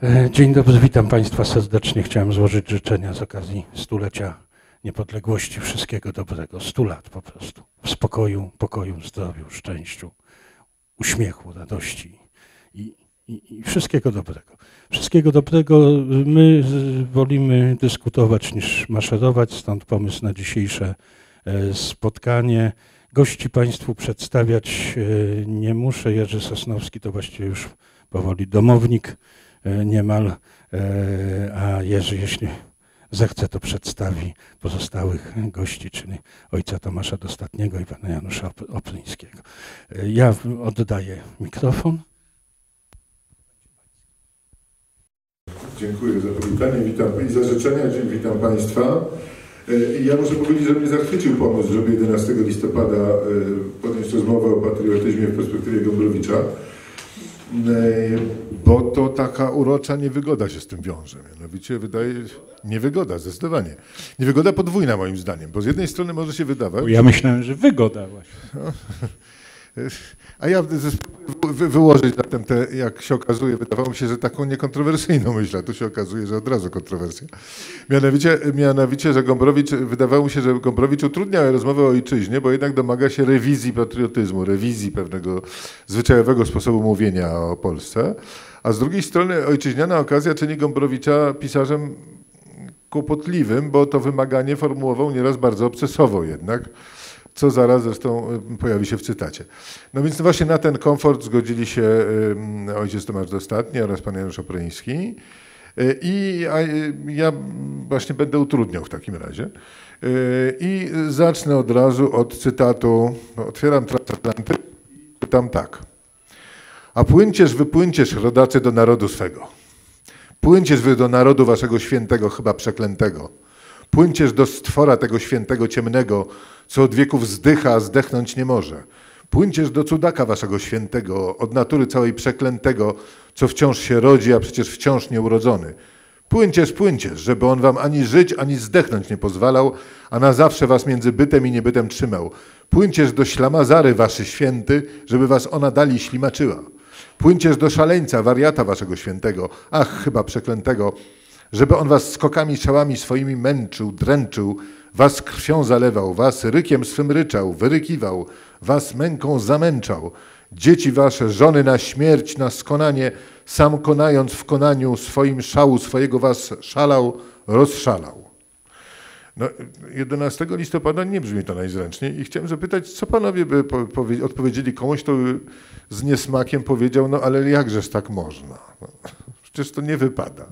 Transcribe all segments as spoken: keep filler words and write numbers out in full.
Dzień dobry, witam Państwa serdecznie. Chciałem złożyć życzenia z okazji stulecia niepodległości. Wszystkiego dobrego. Stu lat po prostu. W spokoju, pokoju, zdrowiu, szczęściu, uśmiechu, radości i, i, i wszystkiego dobrego. Wszystkiego dobrego. My wolimy dyskutować niż maszerować, stąd pomysł na dzisiejsze spotkanie. Gości Państwu przedstawiać nie muszę. Jerzy Sosnowski to właściwie już powoli domownik niemal, a Jerzy, jeśli zechce, to przedstawi pozostałych gości, czyli ojca Tomasza Dostatniego i pana Janusza Opryńskiego. Ja oddaję mikrofon. Dziękuję za powitanie, witam i za życzenia, witam Państwa. Ja muszę powiedzieć, że mnie zachwycił pomysł, żeby jedenastego listopada podjąć rozmowę o patriotyzmie w perspektywie Gombrowicza, bo to taka urocza niewygoda się z tym wiąże. Mianowicie wydaje niewygoda, zdecydowanie. Niewygoda podwójna moim zdaniem, bo z jednej strony może się wydawać... Ja myślałem, że wygoda właśnie. No. A ja wy, wyłożyć zatem te, jak się okazuje, wydawało mi się, że taką niekontrowersyjną myśl, a tu się okazuje, że od razu kontrowersja. Mianowicie, mianowicie, że Gombrowicz, wydawało mi się, że Gombrowicz utrudnia rozmowę o ojczyźnie, bo jednak domaga się rewizji patriotyzmu, rewizji pewnego zwyczajowego sposobu mówienia o Polsce, a z drugiej strony ojczyźniana okazja czyni Gombrowicza pisarzem kłopotliwym, bo to wymaganie formułował nieraz bardzo obcesowo jednak, co zaraz zresztą pojawi się w cytacie. No więc właśnie na ten komfort zgodzili się ojciec Tomasz Dostatni oraz pan Janusz Opryński i ja właśnie będę utrudniał w takim razie. I zacznę od razu od cytatu, otwieram Transatlantyk i czytam tak. A płyńcież, wypłyńcież, rodacy, do narodu swego. Płyńcież wy do narodu waszego świętego, chyba przeklętego. Płyńcież do stwora tego świętego ciemnego, co od wieków zdycha, a zdechnąć nie może. Płyńcież do cudaka waszego świętego, od natury całej przeklętego, co wciąż się rodzi, a przecież wciąż nieurodzony. Płyńcież, płyńcież, żeby on wam ani żyć, ani zdechnąć nie pozwalał, a na zawsze was między bytem i niebytem trzymał. Płyńcież do ślamazary waszy święty, żeby was ona dali ślimaczyła. Płyńcież do szaleńca, wariata waszego świętego, ach, chyba przeklętego, żeby on was skokami szałami swoimi męczył, dręczył, was krwią zalewał, was rykiem swym ryczał, wyrykiwał, was męką zamęczał, dzieci wasze, żony na śmierć, na skonanie, sam konając w konaniu swoim szału swojego was szalał, rozszalał. No, jedenastego listopada nie brzmi to najzręczniej i chciałem zapytać, co panowie by odpowiedzieli komuś, kto z niesmakiem powiedział, no ale jakżeż tak można? No, przecież to nie wypada.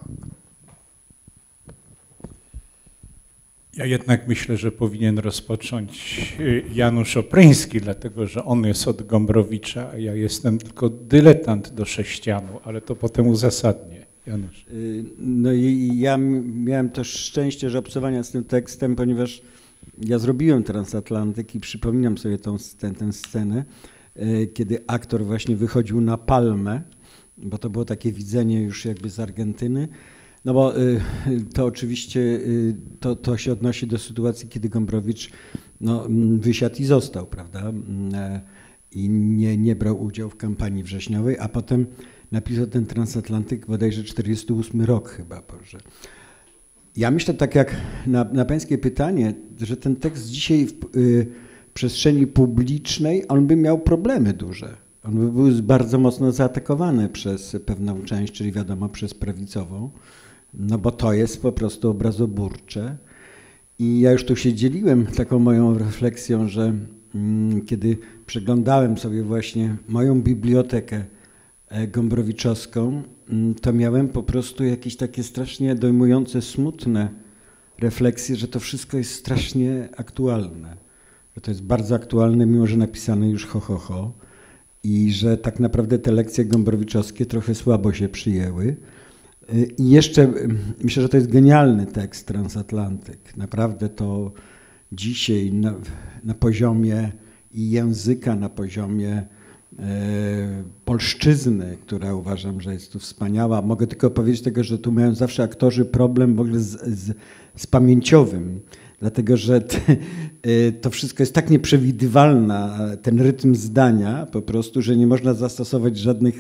Ja jednak myślę, że powinien rozpocząć Janusz Opryński, dlatego że on jest od Gombrowicza, a ja jestem tylko dyletant do sześcianu, ale to potem uzasadnię. Janusz. No i ja miałem też szczęście, że obcowania z tym tekstem, ponieważ ja zrobiłem Transatlantyk i przypominam sobie tą, tę, tę scenę, kiedy aktor właśnie wychodził na palmę, bo to było takie widzenie już jakby z Argentyny. No bo to oczywiście to, to się odnosi do sytuacji, kiedy Gombrowicz no, wysiadł i został, prawda? I nie, nie brał udziału w kampanii wrześniowej, a potem napisał ten Transatlantyk bodajże czterdziesty ósmy rok chyba. Boże. Ja myślę tak jak na, na pańskie pytanie, że ten tekst dzisiaj w y, przestrzeni publicznej, on by miał problemy duże. On by był bardzo mocno zaatakowany przez pewną część, czyli wiadomo przez prawicową. No bo to jest po prostu obrazoburcze i ja już tu się dzieliłem taką moją refleksją, że mm, kiedy przeglądałem sobie właśnie moją bibliotekę gombrowiczowską, mm, to miałem po prostu jakieś takie strasznie dojmujące, smutne refleksje, że to wszystko jest strasznie aktualne, że to jest bardzo aktualne, mimo że napisane już ho, ho, ho i że tak naprawdę te lekcje gombrowiczowskie trochę słabo się przyjęły. I jeszcze myślę, że to jest genialny tekst Transatlantyk. Naprawdę to dzisiaj na, na poziomie i języka, na poziomie e, polszczyzny, która uważam, że jest tu wspaniała. Mogę tylko powiedzieć tego, że tu mają zawsze aktorzy problem w ogóle z, z, z pamięciowym, dlatego że te, to wszystko jest tak nieprzewidywalne, ten rytm zdania po prostu, że nie można zastosować żadnych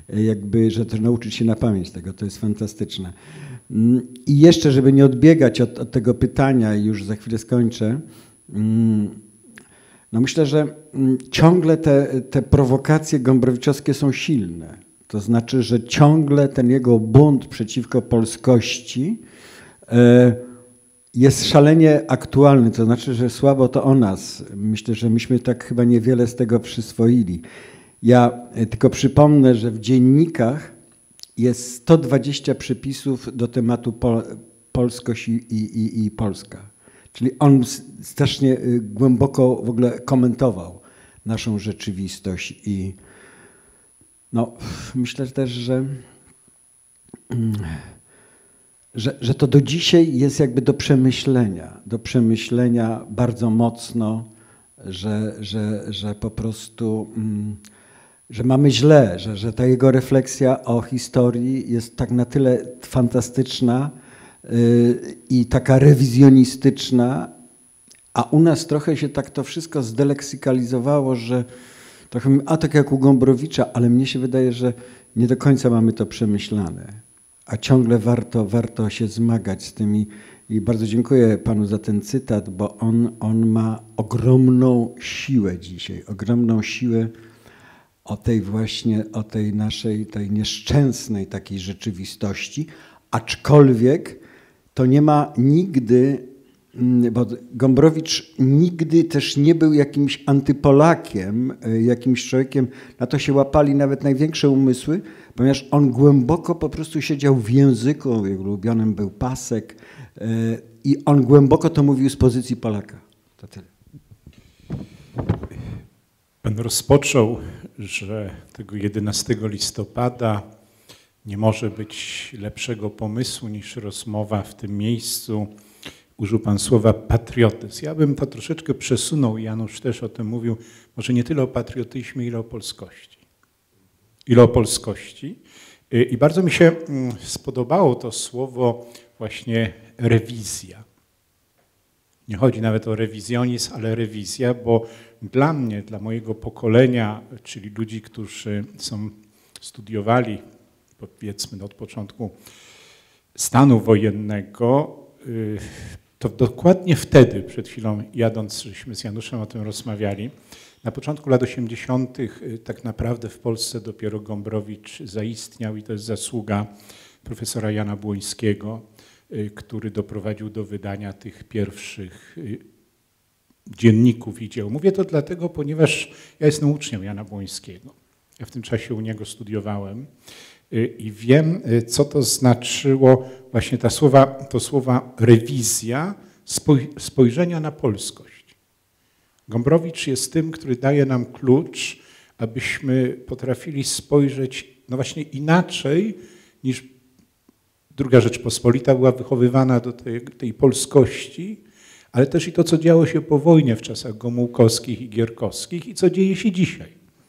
jakby, że też nauczyć się na pamięć tego, to jest fantastyczne. I jeszcze, żeby nie odbiegać od, od tego pytania i już za chwilę skończę, no myślę, że ciągle te, te prowokacje gombrowiczowskie są silne. To znaczy, że ciągle ten jego bunt przeciwko polskości jest szalenie aktualny. To znaczy, że słabo to o nas. Myślę, że myśmy tak chyba niewiele z tego przyswoili. Ja tylko przypomnę, że w dziennikach jest sto dwadzieścia przypisów do tematu pol polskość i, i, i Polska. Czyli on strasznie głęboko w ogóle komentował naszą rzeczywistość i no, myślę też, że, że, że to do dzisiaj jest jakby do przemyślenia, do przemyślenia bardzo mocno, że, że, że po prostu, że mamy źle, że, że ta jego refleksja o historii jest tak na tyle fantastyczna i taka rewizjonistyczna, a u nas trochę się tak to wszystko zdeleksykalizowało, że trochę, a tak jak u Gombrowicza, ale mnie się wydaje, że nie do końca mamy to przemyślane, a ciągle warto, warto się zmagać z tymi. I bardzo dziękuję panu za ten cytat, bo on, on ma ogromną siłę dzisiaj, ogromną siłę o tej właśnie, o tej naszej, tej nieszczęsnej takiej rzeczywistości, aczkolwiek to nie ma nigdy, bo Gombrowicz nigdy też nie był jakimś antypolakiem, jakimś człowiekiem, na to się łapali nawet największe umysły, ponieważ on głęboko po prostu siedział w języku, jego ulubionym był pasek i on głęboko to mówił z pozycji Polaka. To tyle. Pan rozpoczął, że tego jedenastego listopada nie może być lepszego pomysłu niż rozmowa w tym miejscu. Użył pan słowa patriotyzm. Ja bym to troszeczkę przesunął, Janusz też o tym mówił, może nie tyle o patriotyzmie, ile o polskości. Ile o polskości. I bardzo mi się spodobało to słowo właśnie rewizja. Nie chodzi nawet o rewizjonizm, ale rewizja, bo dla mnie, dla mojego pokolenia, czyli ludzi, którzy są studiowali, powiedzmy od początku stanu wojennego, to dokładnie wtedy, przed chwilą jadąc, żeśmy z Januszem o tym rozmawiali, na początku lat osiemdziesiątych tak naprawdę w Polsce dopiero Gombrowicz zaistniał i to jest zasługa profesora Jana Błońskiego, który doprowadził do wydania tych pierwszych dzienników i dzieł. Mówię to dlatego, ponieważ ja jestem uczniem Jana Błońskiego. Ja w tym czasie u niego studiowałem i wiem, co to znaczyło właśnie ta słowa, to słowa rewizja spojrzenia na polskość. Gombrowicz jest tym, który daje nam klucz, abyśmy potrafili spojrzeć no właśnie inaczej niż Druga Rzeczpospolita była wychowywana do tej, tej polskości, ale też i to, co działo się po wojnie w czasach Gomułkowskich i Gierkowskich i co dzieje się dzisiaj.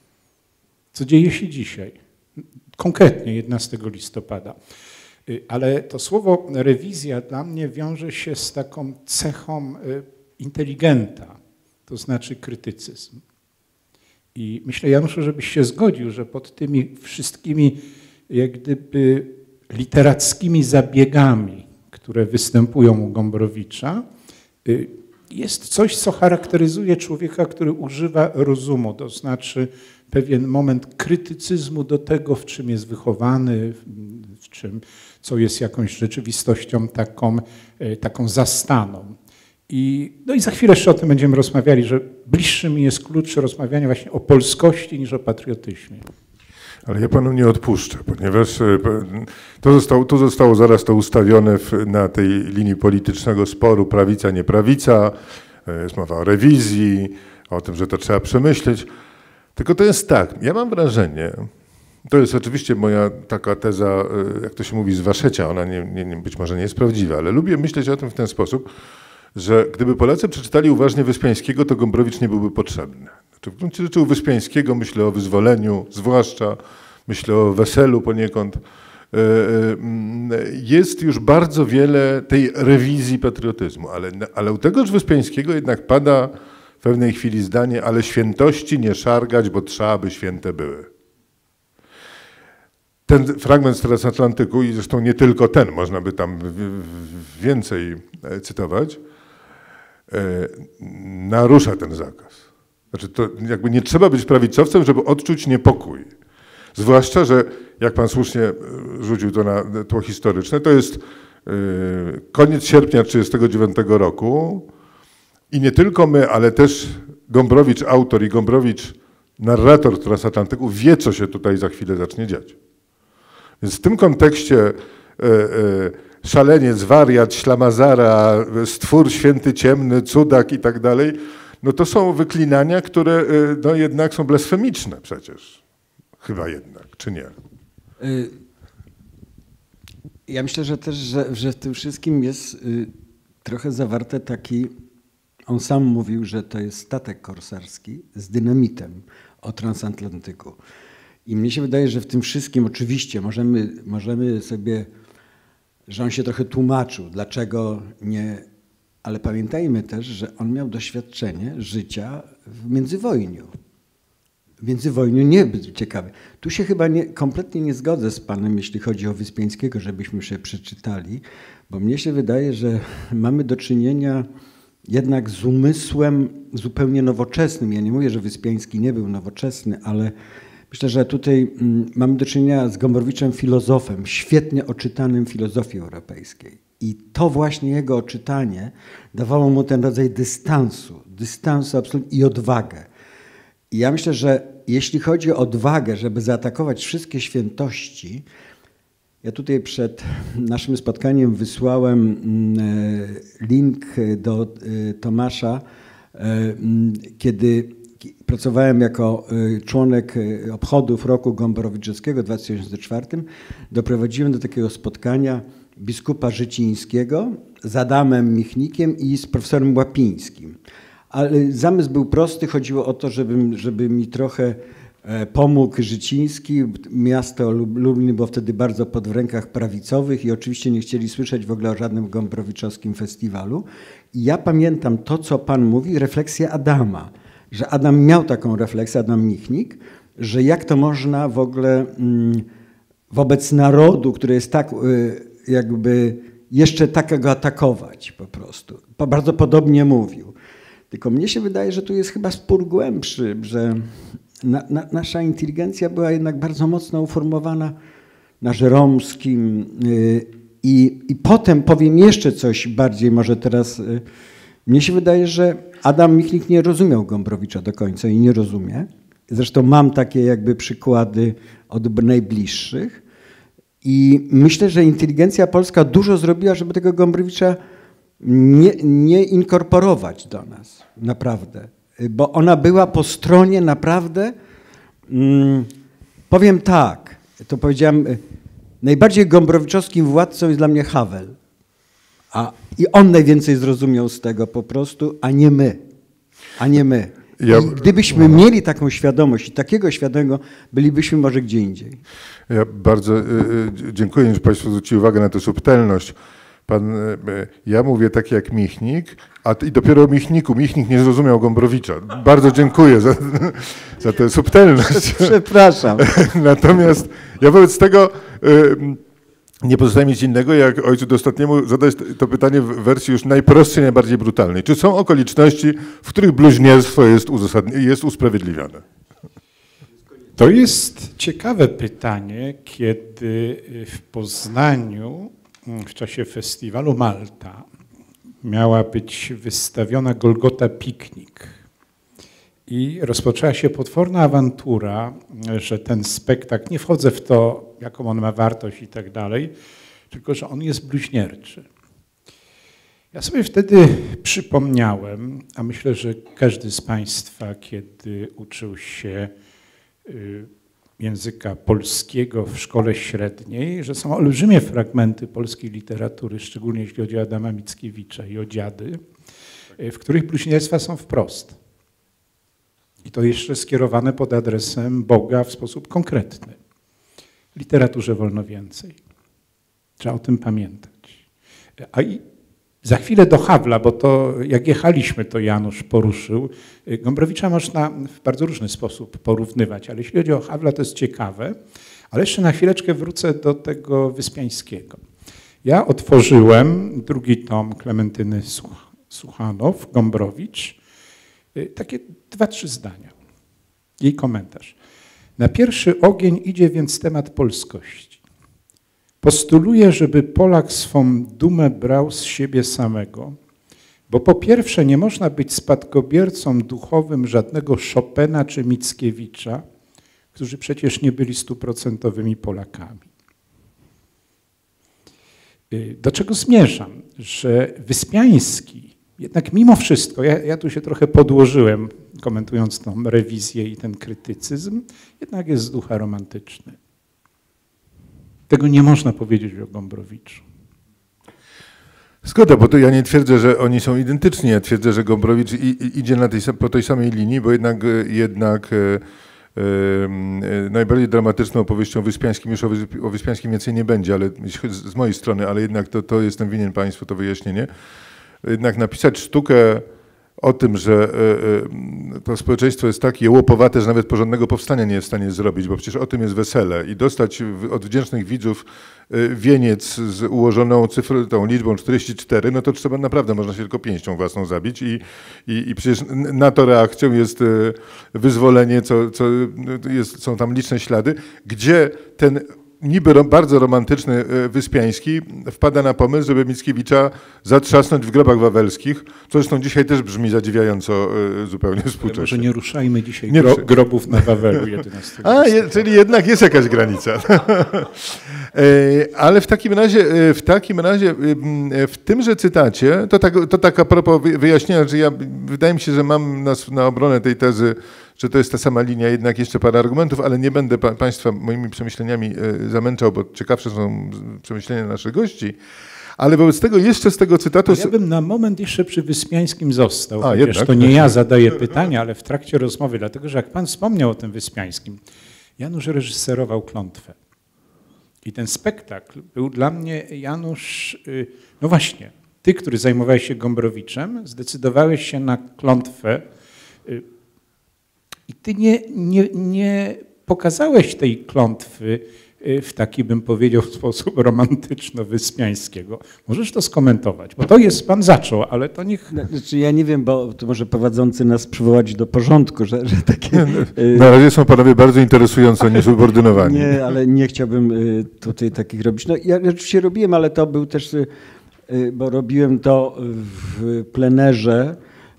Co dzieje się dzisiaj. Konkretnie jedenastego listopada. Ale to słowo rewizja dla mnie wiąże się z taką cechą inteligenta, to znaczy krytycyzm. I myślę, Januszu, żebyś się zgodził, że pod tymi wszystkimi jak gdyby literackimi zabiegami, które występują u Gombrowicza, jest coś, co charakteryzuje człowieka, który używa rozumu, to znaczy pewien moment krytycyzmu do tego, w czym jest wychowany, w czym, co jest jakąś rzeczywistością taką, taką zastaną. I, no i za chwilę jeszcze o tym będziemy rozmawiali, że bliższy mi jest klucz rozmawiania właśnie o polskości niż o patriotyzmie. Ale ja panu nie odpuszczę, ponieważ to zostało, to zostało zaraz to ustawione w, na tej linii politycznego sporu prawica, nie prawica, jest mowa o rewizji, o tym, że to trzeba przemyśleć. Tylko to jest tak, ja mam wrażenie, to jest oczywiście moja taka teza, jak to się mówi, z waszecia, ona nie, nie, być może nie jest prawdziwa, ale lubię myśleć o tym w ten sposób, że gdyby Polacy przeczytali uważnie Wyspiańskiego, to Gombrowicz nie byłby potrzebny. Znaczy, w gruncie rzeczy u Wyspiańskiego myślę o wyzwoleniu, zwłaszcza myślę o weselu poniekąd. Jest już bardzo wiele tej rewizji patriotyzmu, ale, ale u tegoż Wyspiańskiego jednak pada w pewnej chwili zdanie, ale świętości nie szargać, bo trzeba, by święte były. ten fragment z Transatlantyku, i zresztą nie tylko ten, można by tam więcej cytować, narusza ten zakaz. Znaczy to jakby nie trzeba być prawicowcem, żeby odczuć niepokój. Zwłaszcza, że jak pan słusznie rzucił to na tło historyczne, to jest koniec sierpnia tysiąc dziewięćset trzydziestego dziewiątego roku i nie tylko my, ale też Gombrowicz, autor, i Gombrowicz, narrator Transatlantyku, wie, co się tutaj za chwilę zacznie dziać. Więc w tym kontekście e, e, szaleniec, wariat, ślamazara, stwór święty ciemny, cudak i tak dalej, no to są wyklinania, które e, no jednak są blasfemiczne przecież. Chyba jednak, czy nie? Ja myślę, że też, że, że w tym wszystkim jest trochę zawarte taki, on sam mówił, że to jest statek korsarski z dynamitem o Transatlantyku. I mnie się wydaje, że w tym wszystkim oczywiście możemy, możemy sobie, że on się trochę tłumaczył, dlaczego nie, ale pamiętajmy też, że on miał doświadczenie życia w międzywojniu. W międzywojniu nie był ciekawy. Tu się chyba nie, kompletnie nie zgodzę z panem, jeśli chodzi o Wyspiańskiego, żebyśmy się przeczytali, bo mnie się wydaje, że mamy do czynienia jednak z umysłem zupełnie nowoczesnym. Ja nie mówię, że Wyspiański nie był nowoczesny, ale myślę, że tutaj mamy do czynienia z Gombrowiczem filozofem, świetnie oczytanym filozofii europejskiej. I to właśnie jego oczytanie dawało mu ten rodzaj dystansu, dystansu absolutnie i odwagę. I ja myślę, że jeśli chodzi o odwagę, żeby zaatakować wszystkie świętości, ja tutaj przed naszym spotkaniem wysłałem link do Tomasza, kiedy pracowałem jako członek obchodów roku Gombrowiczowskiego w dwa tysiące czwartym, doprowadziłem do takiego spotkania biskupa Życińskiego z Adamem Michnikiem i z profesorem Łapińskim. Ale zamysł był prosty, chodziło o to, żeby, żeby mi trochę pomógł Życiński. Miasto Lublin było wtedy bardzo pod w rękach prawicowych i oczywiście nie chcieli słyszeć w ogóle o żadnym gombrowiczowskim festiwalu. I ja pamiętam to, co pan mówi, refleksja Adama, że Adam miał taką refleksję, Adam Michnik, że jak to można w ogóle wobec narodu, który jest tak jakby jeszcze takiego atakować po prostu. Bardzo podobnie mówił. Tylko mnie się wydaje, że tu jest chyba spór głębszy, że na, na, nasza inteligencja była jednak bardzo mocno uformowana na Żeromskim yy, i, i potem powiem jeszcze coś bardziej, może teraz. Yy, mnie się wydaje, że Adam Michnik nie rozumiał Gombrowicza do końca i nie rozumie. Zresztą mam takie jakby przykłady od najbliższych i myślę, że inteligencja polska dużo zrobiła, żeby tego Gombrowicza Nie, nie inkorporować do nas, naprawdę, bo ona była po stronie naprawdę, mm, powiem tak, to powiedziałem, najbardziej gombrowiczowskim władcą jest dla mnie Havel, a, i on najwięcej zrozumiał z tego po prostu, a nie my, a nie my. Ja, I gdybyśmy no. mieli taką świadomość i takiego świadomego, bylibyśmy może gdzie indziej. Ja bardzo y, y, dziękuję, że państwo zwrócili uwagę na tę subtelność. Pan, ja mówię tak jak Michnik, a i dopiero o Michniku. Michnik nie zrozumiał Gombrowicza. Bardzo dziękuję za, za tę subtelność. Przepraszam. Natomiast ja wobec tego y, nie pozostaje mi nic innego, jak ojcu dostatniemu zadać to pytanie w wersji już najprostszej, najbardziej brutalnej. Czy są okoliczności, w których bluźnierstwo jest, jest usprawiedliwione? To jest ciekawe pytanie, kiedy w Poznaniu w czasie festiwalu Malta miała być wystawiona Golgota Piknik i rozpoczęła się potworna awantura, że ten spektakl, nie wchodzę w to, jaką on ma wartość i tak dalej, tylko że on jest bluźnierczy. Ja sobie wtedy przypomniałem, a myślę, że każdy z państwa, kiedy uczył się języka polskiego w szkole średniej, że są olbrzymie fragmenty polskiej literatury, szczególnie jeśli chodzi o Adama Mickiewicza i o dziady, w których bluźnierstwa są wprost. I to jeszcze skierowane pod adresem Boga w sposób konkretny. W literaturze wolno więcej. Trzeba o tym pamiętać. A i za chwilę do Hawla, bo to jak jechaliśmy, to Janusz poruszył. Gombrowicza można w bardzo różny sposób porównywać, ale jeśli chodzi o Hawla, to jest ciekawe. Ale jeszcze na chwileczkę wrócę do tego Wyspiańskiego. Ja otworzyłem drugi tom Klementyny Suchanow, Gombrowicz, takie dwa, trzy zdania. Jej komentarz. Na pierwszy ogień idzie więc temat polskości. Postuluje, żeby Polak swą dumę brał z siebie samego, bo po pierwsze nie można być spadkobiercą duchowym żadnego Chopina czy Mickiewicza, którzy przecież nie byli stuprocentowymi Polakami. Do czego zmierzam? Że Wyspiański, jednak mimo wszystko, ja, ja tu się trochę podłożyłem, komentując tą rewizję i ten krytycyzm, jednak jest z ducha romantyczny. Tego nie można powiedzieć o Gombrowiczu. Zgoda, bo to ja nie twierdzę, że oni są identyczni. Ja twierdzę, że Gombrowicz i, i, idzie na tej, po tej samej linii, bo jednak, jednak e, e, najbardziej dramatyczną opowieścią Wyspiańskim, już o, Wysp, o Wyspiańskim więcej nie będzie, ale z, z mojej strony, ale jednak to, to jestem winien Państwu to wyjaśnienie. Jednak napisać sztukę o tym, że to społeczeństwo jest takie łopowate, że nawet porządnego powstania nie jest w stanie zrobić, bo przecież o tym jest wesele i dostać od wdzięcznych widzów wieniec z ułożoną cyfrą, tą liczbą czterdzieści cztery, no to trzeba naprawdę, można się tylko pięścią własną zabić i, i, i przecież na to reakcją jest wyzwolenie, co, co jest, są tam liczne ślady, gdzie ten niby bardzo romantyczny Wyspiański wpada na pomysł, żeby Mickiewicza zatrzasnąć w grobach wawelskich, co zresztą dzisiaj też brzmi zadziwiająco zupełnie współcześnie. Może nie ruszajmy dzisiaj nie gro, grobów na Wawelu jedenastego. A, je, czyli jednak jest jakaś granica. Ale w takim razie, w takim razie, w tymże cytacie, to tak, to tak a propos wyjaśnienia, że ja, wydaje mi się, że mam na, na obronę tej tezy, że to jest ta sama linia, jednak jeszcze parę argumentów, ale nie będę pa, Państwa moimi przemyśleniami zamęczał, bo ciekawsze są przemyślenia naszych gości. Ale wobec tego jeszcze z tego cytatu... Ja bym na moment jeszcze przy Wyspiańskim został, A, chociaż jednak. to nie ja zadaję pytania, ale w trakcie rozmowy, dlatego że jak Pan wspomniał o tym Wyspiańskim, Janusz reżyserował Klątwę. I ten spektakl był dla mnie, Janusz, no właśnie, ty, który zajmowałeś się Gombrowiczem, zdecydowałeś się na Klątwę i ty nie, nie, nie pokazałeś tej klątwy w taki, bym powiedział, sposób romantyczno-wyspiańskiego. Możesz to skomentować, bo to jest, Pan zaczął, ale to niech... Znaczy ja nie wiem, bo to może prowadzący nas przywołać do porządku, że, że takie... Na razie są panowie bardzo interesująco niesubordynowani. Nie, ale nie chciałbym tutaj takich robić. No ja oczywiście robiłem, ale to był też, bo robiłem to w plenerze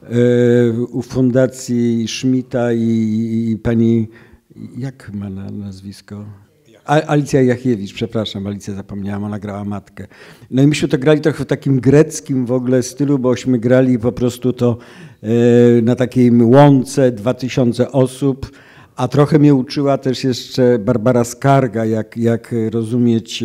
u Fundacji Schmidta i, i pani, jak ma na nazwisko? Alicja Jachiewicz, przepraszam, Alicję zapomniałam, ona grała matkę. No i myśmy to grali trochę w takim greckim w ogóle stylu, bośmy grali po prostu to na takiej łące, dwa tysiące osób, a trochę mnie uczyła też jeszcze Barbara Skarga, jak, jak rozumieć,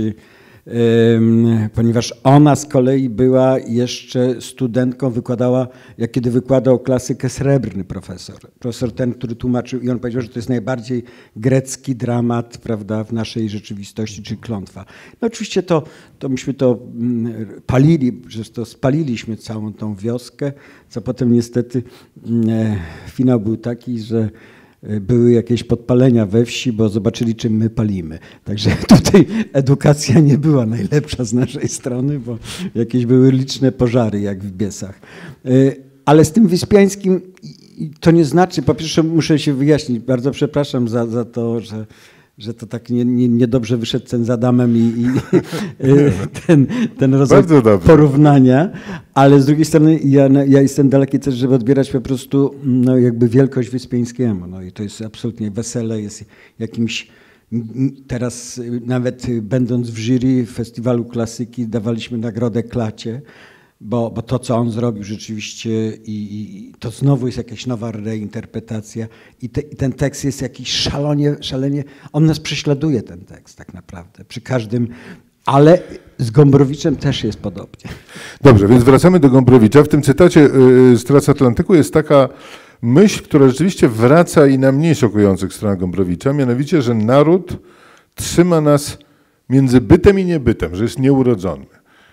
ponieważ ona z kolei była jeszcze studentką, wykładała, jak kiedy wykładał klasykę, Srebrny profesor. Profesor ten, który tłumaczył i on powiedział, że to jest najbardziej grecki dramat, prawda, w naszej rzeczywistości, czyli Klątwa. No oczywiście to, to myśmy to palili, że to spaliliśmy całą tą wioskę, co potem niestety finał był taki, że były jakieś podpalenia we wsi, bo zobaczyli, czym my palimy. Także tutaj edukacja nie była najlepsza z naszej strony, bo jakieś były liczne pożary, jak w Biesach. Ale z tym Wyspiańskim to nie znaczy, po pierwsze muszę się wyjaśnić, bardzo przepraszam za, za to, że, że to tak niedobrze nie, nie dobrze wyszedł ten z Adamem i, i ten, ten rodzaj porównania, ale z drugiej strony ja, ja jestem daleki też, żeby odbierać po prostu no, jakby wielkość Wyspiańskiemu. No i to jest absolutnie wesele, jest jakimś, teraz nawet będąc w jury Festiwalu Klasyki dawaliśmy nagrodę Klacie, Bo, bo to, co on zrobił rzeczywiście i, i to znowu jest jakaś nowa reinterpretacja i, te, i ten tekst jest jakiś szalonie, szalenie, on nas prześladuje ten tekst tak naprawdę przy każdym, ale z Gombrowiczem też jest podobnie. Dobrze, więc wracamy do Gombrowicza. W tym cytacie z Transatlantyku jest taka myśl, która rzeczywiście wraca i na mniej szokujących stronach Gombrowicza, mianowicie, że naród trzyma nas między bytem i niebytem, że jest nieurodzony.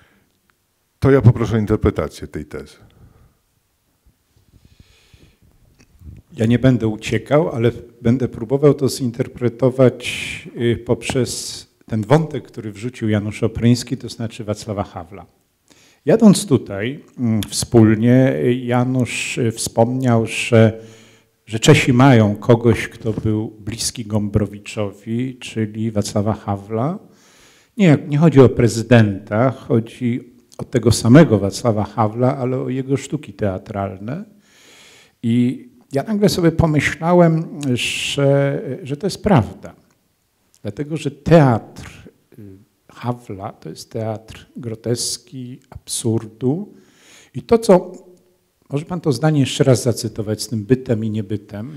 To ja poproszę o interpretację tej tezy. Ja nie będę uciekał, ale będę próbował to zinterpretować poprzez ten wątek, który wrzucił Janusz Opryński, to znaczy Wacława Hawla. Jadąc tutaj wspólnie, Janusz wspomniał, że, że Czesi mają kogoś, kto był bliski Gombrowiczowi, czyli Wacława Hawla. Nie, nie chodzi o prezydenta, chodzi o tego samego Wacława Hawla, ale o jego sztuki teatralne. I ja nagle sobie pomyślałem, że, że to jest prawda. Dlatego, że teatr Hawla to jest teatr groteski, absurdu. I to, co, może pan to zdanie jeszcze raz zacytować z tym bytem i niebytem?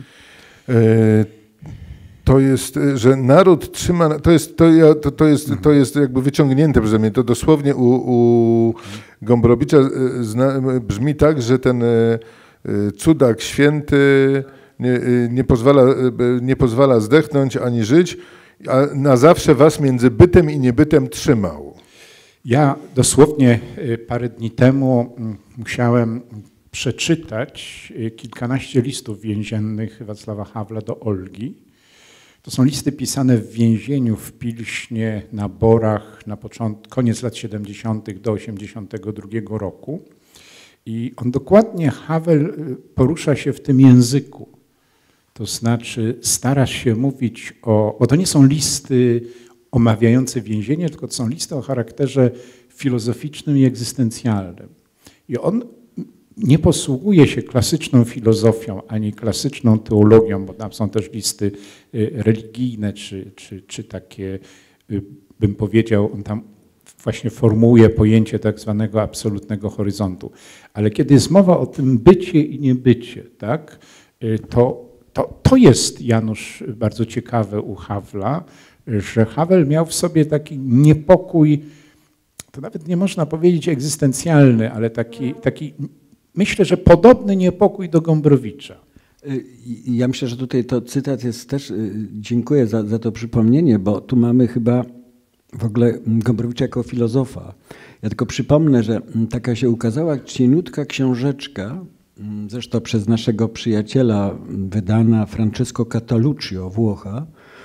To jest, że naród trzyma, to jest, to, ja, to, to jest, to jest jakby wyciągnięte przeze mnie. To dosłownie u, u Gombrowicza zna, brzmi tak, że ten cudak święty nie, nie, pozwala, nie pozwala zdechnąć ani żyć, a na zawsze was między bytem i niebytem trzymał. Ja dosłownie parę dni temu musiałem przeczytać kilkanaście listów więziennych Wacława Hawla do Olgi. To są listy pisane w więzieniu w Pilśnie, na Borach, na początku, koniec lat siedemdziesiątych do osiemdziesiątego drugiego roku. I on dokładnie, Havel, porusza się w tym języku. To znaczy stara się mówić o, bo to nie są listy omawiające więzienie, tylko to są listy o charakterze filozoficznym i egzystencjalnym. I on nie posługuje się klasyczną filozofią ani klasyczną teologią, bo tam są też listy religijne, czy, czy, czy takie, bym powiedział, on tam właśnie formułuje pojęcie tak zwanego absolutnego horyzontu. Ale kiedy jest mowa o tym bycie i niebycie, tak, to, to, to jest, Janusz, bardzo ciekawe u Hawla, że Havel miał w sobie taki niepokój, to nawet nie można powiedzieć egzystencjalny, ale taki, taki myślę, że podobny niepokój do Gombrowicza. Ja myślę, że tutaj to cytat jest też, dziękuję za, za to przypomnienie, bo tu mamy chyba w ogóle Gombrowicza jako filozofa. Ja tylko przypomnę, że taka się ukazała cieniutka książeczka, zresztą przez naszego przyjaciela wydana, Francesco Cataluccio, Włocha,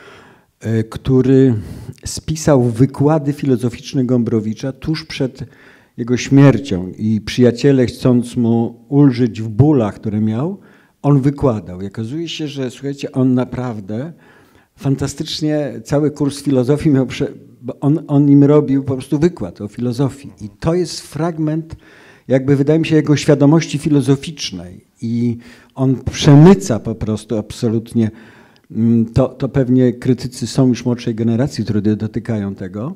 który spisał wykłady filozoficzne Gombrowicza tuż przed jego śmiercią i przyjaciele, chcąc mu ulżyć w bólach, które miał, on wykładał. I okazuje się, że słuchajcie, on naprawdę fantastycznie cały kurs filozofii miał, prze... bo on, on im robił po prostu wykład o filozofii. I to jest fragment, jakby wydaje mi się, jego świadomości filozoficznej. I on przemyca po prostu absolutnie, to, to pewnie krytycy są już młodszej generacji, które dotykają tego.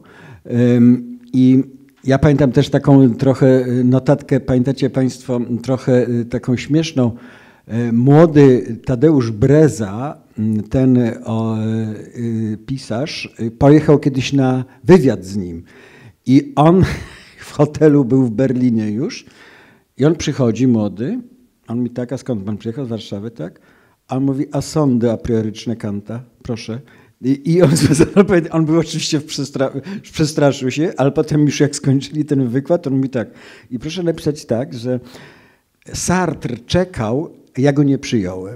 I ja pamiętam też taką trochę notatkę, pamiętacie Państwo, trochę taką śmieszną. Młody Tadeusz Breza, ten o, pisarz, pojechał kiedyś na wywiad z nim i on w hotelu był w Berlinie już i on przychodzi, młody, on mi tak, a skąd pan przyjechał? Z Warszawy, tak? A on mówi, a sądy apriorityczne Kanta, proszę. I, i on, on był oczywiście, przestra, przestraszył się, ale potem już jak skończyli ten wykład, on mówi tak, i proszę napisać tak, że Sartre czekał, ja go nie przyjąłem.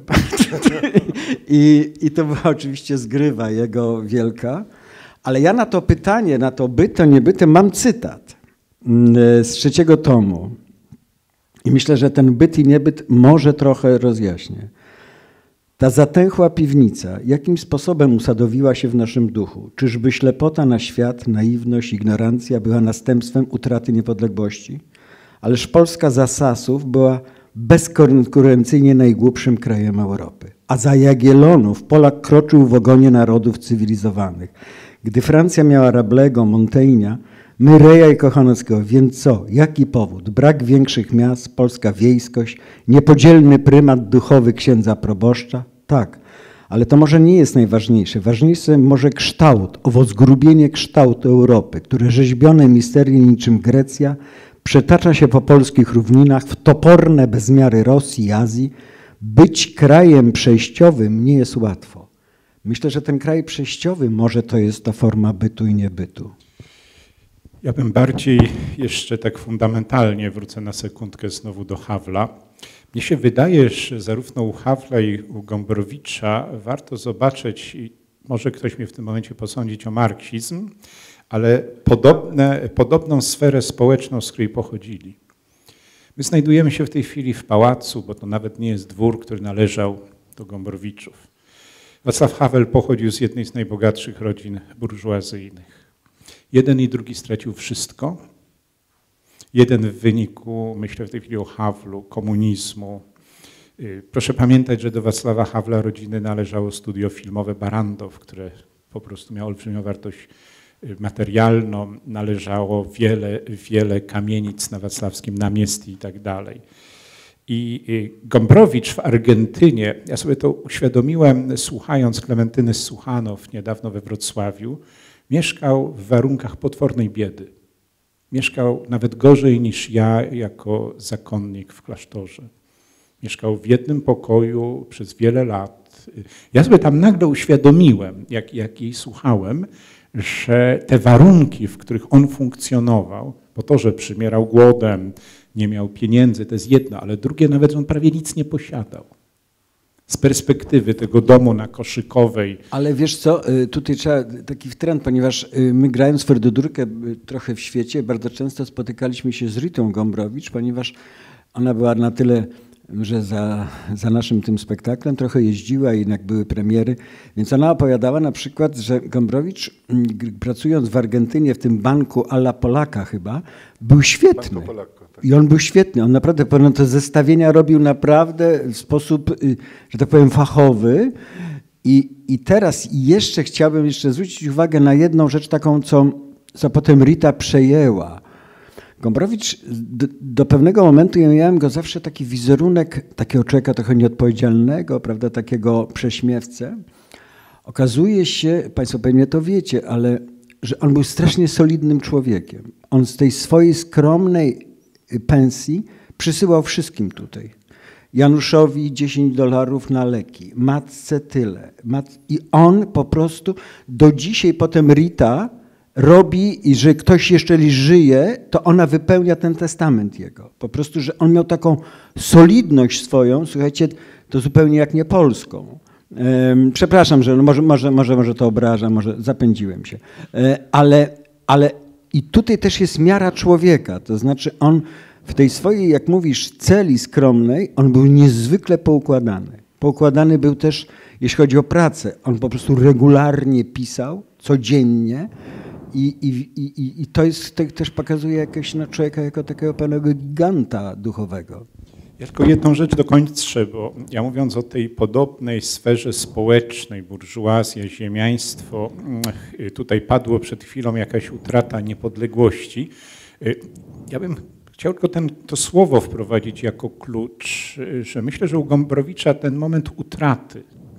I, I to była oczywiście zgrywa jego wielka, ale ja na to pytanie, na to byte, niebyte, mam cytat z trzeciego tomu. I myślę, że ten byt i niebyt może trochę rozjaśnię. Ta zatęchła piwnica, jakim sposobem usadowiła się w naszym duchu? Czyżby ślepota na świat, naiwność, ignorancja była następstwem utraty niepodległości? Ależ Polska za Sasów była bezkonkurencyjnie najgłupszym krajem Europy. A za Jagiellonów Polak kroczył w ogonie narodów cywilizowanych. Gdy Francja miała Rablego, Montaigne'a, my Reja i Kochanowskiego. Więc co? Jaki powód? Brak większych miast, polska wiejskość, niepodzielny prymat duchowy księdza proboszcza? Tak, ale to może nie jest najważniejsze. Ważniejszy może kształt, owo zgrubienie kształtu Europy, które rzeźbione misterie niczym Grecja przetacza się po polskich równinach w toporne bezmiary Rosji i Azji. Być krajem przejściowym nie jest łatwo. Myślę, że ten kraj przejściowy może to jest ta forma bytu i niebytu. Ja bym bardziej jeszcze tak fundamentalnie wrócę na sekundkę znowu do Hawla. Mnie się wydaje, że zarówno u Hawla i u Gombrowicza warto zobaczyć, i może ktoś mnie w tym momencie posądzić o marksizm, ale podobne, podobną sferę społeczną, z której pochodzili. My znajdujemy się w tej chwili w pałacu, bo to nawet nie jest dwór, który należał do Gombrowiczów. Wacław Havel pochodził z jednej z najbogatszych rodzin burżuazyjnych. Jeden i drugi stracił wszystko. Jeden w wyniku, myślę w tej chwili o Hawlu, komunizmu. Proszę pamiętać, że do Wacława Hawla rodziny należało studio filmowe Barandow, które po prostu miało olbrzymią wartość materialną, należało wiele, wiele kamienic na Wacławskim Namiestí i tak dalej. I Gombrowicz w Argentynie, ja sobie to uświadomiłem słuchając Klementyny Suchanow niedawno we Wrocławiu, mieszkał w warunkach potwornej biedy. Mieszkał nawet gorzej niż ja jako zakonnik w klasztorze. Mieszkał w jednym pokoju przez wiele lat. Ja sobie tam nagle uświadomiłem, jak, jak jej słuchałem, że te warunki, w których on funkcjonował, bo to, że przymierał głodem, nie miał pieniędzy, to jest jedno, ale drugie, nawet on prawie nic nie posiadał. Z perspektywy tego domu na Koszykowej. Ale wiesz co, tutaj trzeba taki trend, ponieważ my grając Ferdydurkę trochę w świecie, bardzo często spotykaliśmy się z Ritą Gombrowicz, ponieważ ona była na tyle, że za, za naszym tym spektaklem trochę jeździła i jednak były premiery, więc ona opowiadała na przykład, że Gombrowicz pracując w Argentynie w tym banku a la Polaka chyba, był świetny. I on był świetny, on naprawdę te zestawienia robił naprawdę w sposób, że tak powiem, fachowy. I, i teraz jeszcze chciałbym jeszcze zwrócić uwagę na jedną rzecz taką, co, co potem Rita przejęła. Gombrowicz do, do pewnego momentu, ja miałem go zawsze taki wizerunek takiego człowieka trochę nieodpowiedzialnego, prawda, takiego prześmiewcę. Okazuje się, Państwo pewnie to wiecie, ale że on był strasznie solidnym człowiekiem. On z tej swojej skromnej pensji przysyłał wszystkim tutaj. Januszowi dziesięć dolarów na leki, matce tyle. Mat... I on po prostu do dzisiaj potem Rita robi, i że ktoś jeszcze żyje, to ona wypełnia ten testament jego. Po prostu, że on miał taką solidność swoją, słuchajcie, to zupełnie jak nie polską. Przepraszam, że no może, może, może, może to obrażam, może zapędziłem się, ale, ale i tutaj też jest miara człowieka, to znaczy on w tej swojej, jak mówisz, celi skromnej, on był niezwykle poukładany. Poukładany był też, jeśli chodzi o pracę, on po prostu regularnie pisał, codziennie i, i, i, i to jest, to też pokazuje jakiegoś no, człowieka jako takiego pewnego giganta duchowego. Ja tylko jedną rzecz dokończę, bo ja mówiąc o tej podobnej sferze społecznej, burżuazja, ziemiaństwo, tutaj padło przed chwilą jakaś utrata niepodległości. Ja bym chciał tylko ten, to słowo wprowadzić jako klucz, że myślę, że u Gombrowicza ten moment utraty,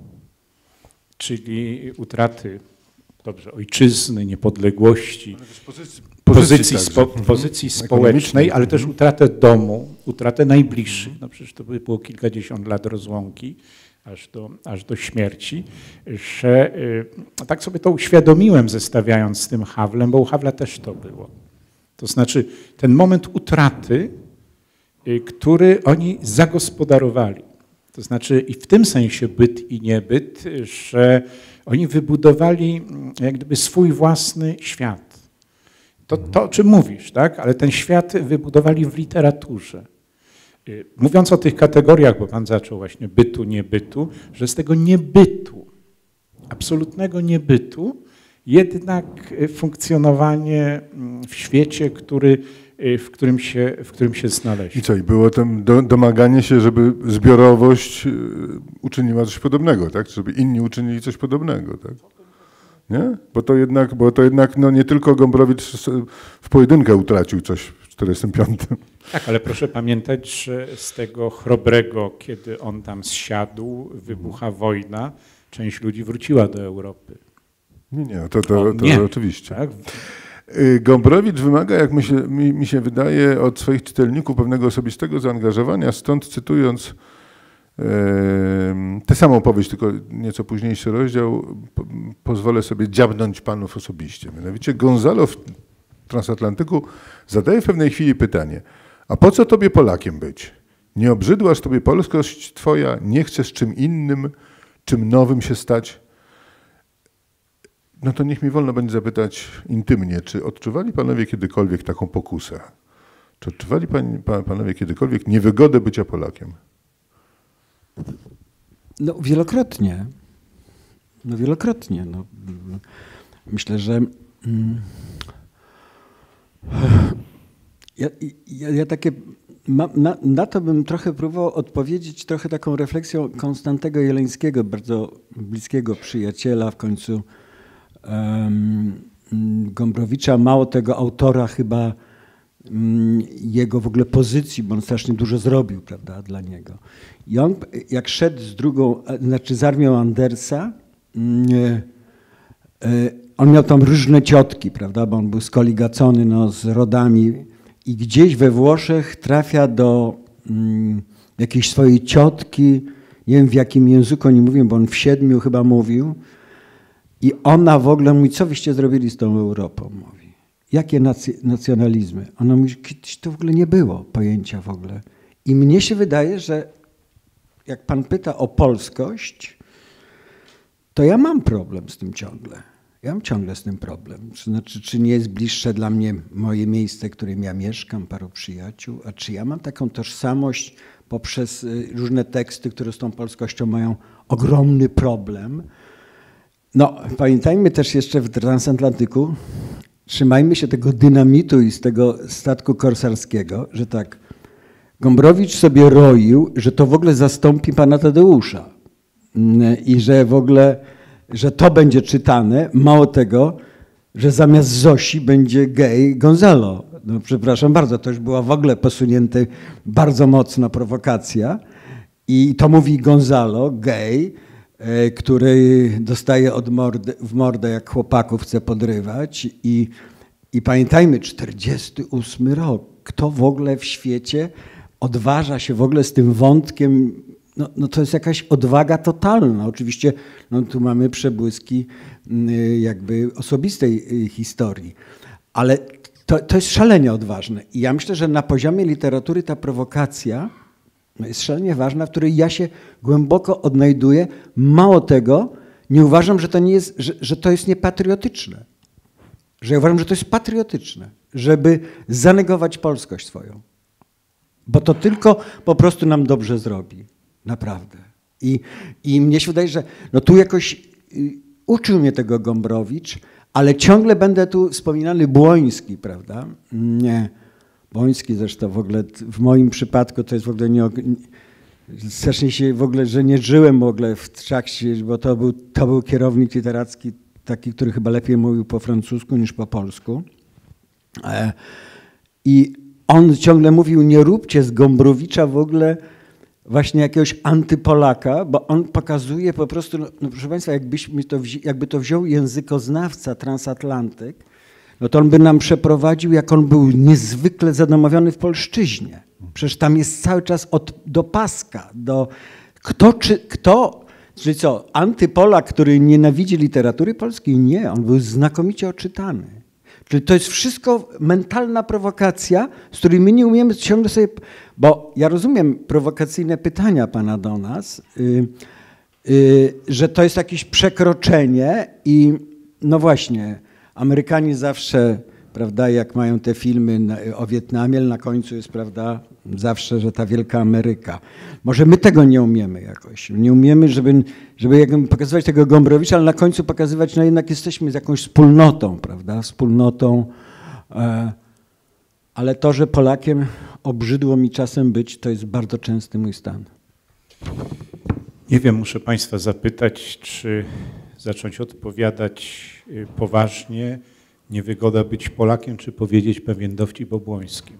czyli utraty, dobrze, ojczyzny, niepodległości, pozycji, pozycji, spo, pozycji społecznej, ale też utratę domu, utratę najbliższych. No przecież to by było kilkadziesiąt lat rozłąki, aż do, aż do śmierci, że y, tak sobie to uświadomiłem, zestawiając z tym Hawlem, bo u Hawla też to było. To znaczy ten moment utraty, y, który oni zagospodarowali. To znaczy i w tym sensie byt i niebyt, że oni wybudowali jak gdyby swój własny świat. To, to o czym mówisz, tak? Ale ten świat wybudowali w literaturze. Mówiąc o tych kategoriach, bo pan zaczął właśnie bytu, niebytu, że z tego niebytu, absolutnego niebytu, jednak funkcjonowanie w świecie, który, w którym się, w którym się znaleźli. I co, i było tam do, domaganie się, żeby zbiorowość uczyniła coś podobnego, tak? Żeby inni uczynili coś podobnego, tak? Nie? Bo to jednak, bo to jednak no nie tylko Gombrowicz w pojedynkę utracił coś w czterdziestym piątym. Tak, ale proszę pamiętać, że z tego chrobrego, kiedy on tam zsiadł, wybucha wojna, część ludzi wróciła do Europy. Nie, nie, to, to, to nie. oczywiście. Tak? Gombrowicz wymaga, jak mi się, mi, mi się wydaje, od swoich czytelników pewnego osobistego zaangażowania, stąd cytując tę samą powieść, tylko nieco późniejszy rozdział, po, pozwolę sobie dziabnąć panów osobiście. Mianowicie Gonzalo w Transatlantyku zadaje w pewnej chwili pytanie, a po co tobie Polakiem być? Nie obrzydłaż tobie polskość twoja, nie chcesz czym innym, czym nowym się stać? No to niech mi wolno będzie zapytać intymnie, czy odczuwali panowie kiedykolwiek taką pokusę? Czy odczuwali pan, panowie kiedykolwiek niewygodę bycia Polakiem? No wielokrotnie. No wielokrotnie. No. Myślę, że mm, ja, ja, ja takie ma, na, na to bym trochę próbował odpowiedzieć trochę taką refleksją Konstantego Jeleńskiego, bardzo bliskiego przyjaciela, w końcu um, Gombrowicza, mało tego autora chyba um, jego w ogóle pozycji, bo on strasznie dużo zrobił, prawda, dla niego. I on jak szedł z drugą, znaczy z armią Andersa, um, on miał tam różne ciotki, prawda, bo on był skoligacony no, z rodami i gdzieś we Włoszech trafia do um, jakiejś swojej ciotki, nie wiem w jakim języku oni mówią, bo on w siedmiu chyba mówił i ona w ogóle mówi, co wyście zrobili z tą Europą, mówi. Jakie nac- nacjonalizmy? Ona mówi, kiedyś to w ogóle nie było pojęcia w ogóle. I mnie się wydaje, że jak pan pyta o polskość, to ja mam problem z tym ciągle. Ja mam ciągle z tym problem. To znaczy, czy nie jest bliższe dla mnie moje miejsce, w którym ja mieszkam, paru przyjaciół, a czy ja mam taką tożsamość poprzez różne teksty, które z tą polskością mają ogromny problem. No, pamiętajmy też jeszcze w transatlantyku, trzymajmy się tego dynamitu i z tego statku korsarskiego, że tak, Gombrowicz sobie roił, że to w ogóle zastąpi pana Tadeusza i że w ogóle, że to będzie czytane, mało tego, że zamiast Zosi będzie gej Gonzalo. No przepraszam bardzo, to już była w ogóle posunięta bardzo mocna prowokacja i to mówi Gonzalo, gej, który dostaje od mordy, w mordę, jak chłopaków chce podrywać i, i pamiętajmy, czterdziesty ósmy rok, kto w ogóle w świecie odważa się w ogóle z tym wątkiem, no, no to jest jakaś odwaga totalna. Oczywiście no, tu mamy przebłyski jakby osobistej historii, ale to, to jest szalenie odważne i ja myślę, że na poziomie literatury ta prowokacja jest szalenie ważna, w której ja się głęboko odnajduję. Mało tego, nie uważam, że to, nie jest, że, że to jest niepatriotyczne. Że ja uważam, że to jest patriotyczne, żeby zanegować polskość swoją. Bo to tylko po prostu nam dobrze zrobi. Naprawdę. I, i mnie się wydaje, że no tu jakoś y, uczył mnie tego Gombrowicz, ale ciągle będę tu wspominany Błoński, prawda? Nie. Błoński zresztą w ogóle w moim przypadku to jest w ogóle nie... Strasznie się w ogóle, że nie żyłem w ogóle w trakcie, bo to był, to był kierownik literacki taki, który chyba lepiej mówił po francusku niż po polsku. I on ciągle mówił, nie róbcie z Gombrowicza w ogóle właśnie jakiegoś antypolaka, bo on pokazuje po prostu, no, no proszę Państwa, jakbyśmy to wzi- jakby to wziął językoznawca transatlantyk, no to on by nam przeprowadził, jak on był niezwykle zadomowiony w polszczyźnie. Przecież tam jest cały czas od, do paska, do kto, czy, kto, czyli co, antypolak, który nienawidzi literatury polskiej? Nie, on był znakomicie oczytany. Czyli to jest wszystko mentalna prowokacja, z której my nie umiemy ciągle sobie, bo ja rozumiem prowokacyjne pytania pana do nas, yy, yy, że to jest jakieś przekroczenie i no właśnie, Amerykanie zawsze, prawda, jak mają te filmy o Wietnamie, na końcu jest, prawda, zawsze, że ta wielka Ameryka. Może my tego nie umiemy jakoś. Nie umiemy, żeby, żeby jakby pokazywać tego Gombrowicza, ale na końcu pokazywać, no jednak jesteśmy z jakąś wspólnotą, prawda, wspólnotą. E, ale to, że Polakiem obrzydło mi czasem być, to jest bardzo częsty mój stan. Nie wiem, muszę Państwa zapytać, czy zacząć odpowiadać poważnie, niewygoda być Polakiem, czy powiedzieć pewien dowcip o Błońskim.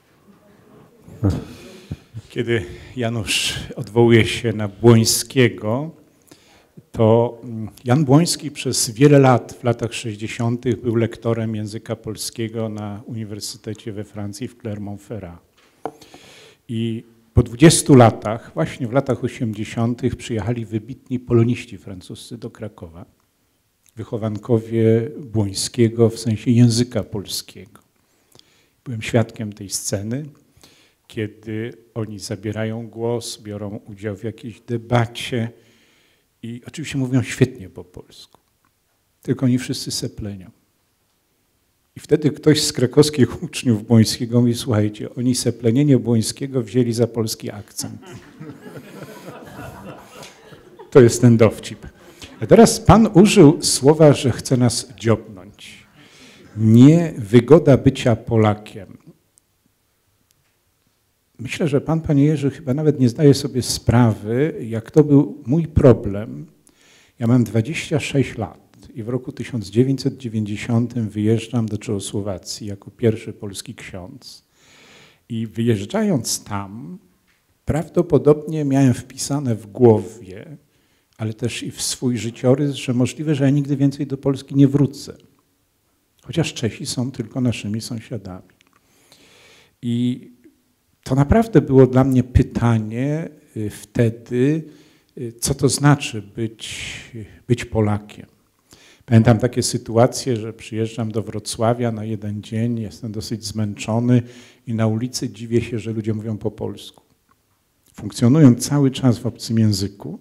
Kiedy Janusz odwołuje się na Błońskiego, to Jan Błoński przez wiele lat, w latach sześćdziesiątych był lektorem języka polskiego na Uniwersytecie we Francji w Clermont-Ferrand. I po dwudziestu latach, właśnie w latach osiemdziesiątych przyjechali wybitni poloniści francuscy do Krakowa, wychowankowie Błońskiego w sensie języka polskiego. Byłem świadkiem tej sceny, kiedy oni zabierają głos, biorą udział w jakiejś debacie i oczywiście mówią świetnie po polsku, tylko oni wszyscy seplenią. I wtedy ktoś z krakowskich uczniów Błońskiego mówi, słuchajcie, oni seplenienie Błońskiego wzięli za polski akcent. To jest ten dowcip. A teraz pan użył słowa, że chce nas dziobnąć. Nie wygoda bycia Polakiem. Myślę, że pan, panie Jerzy, chyba nawet nie zdaje sobie sprawy, jak to był mój problem. Ja mam dwadzieścia sześć lat i w roku tysiąc dziewięćset dziewięćdziesiątym wyjeżdżam do Czechosłowacji jako pierwszy polski ksiądz. I wyjeżdżając tam, prawdopodobnie miałem wpisane w głowie, ale też i w swój życiorys, że możliwe, że ja nigdy więcej do Polski nie wrócę. Chociaż Czesi są tylko naszymi sąsiadami. I to naprawdę było dla mnie pytanie wtedy, co to znaczy być, być Polakiem. Pamiętam takie sytuacje, że przyjeżdżam do Wrocławia na jeden dzień, jestem dosyć zmęczony i na ulicy dziwię się, że ludzie mówią po polsku. Funkcjonują cały czas w obcym języku.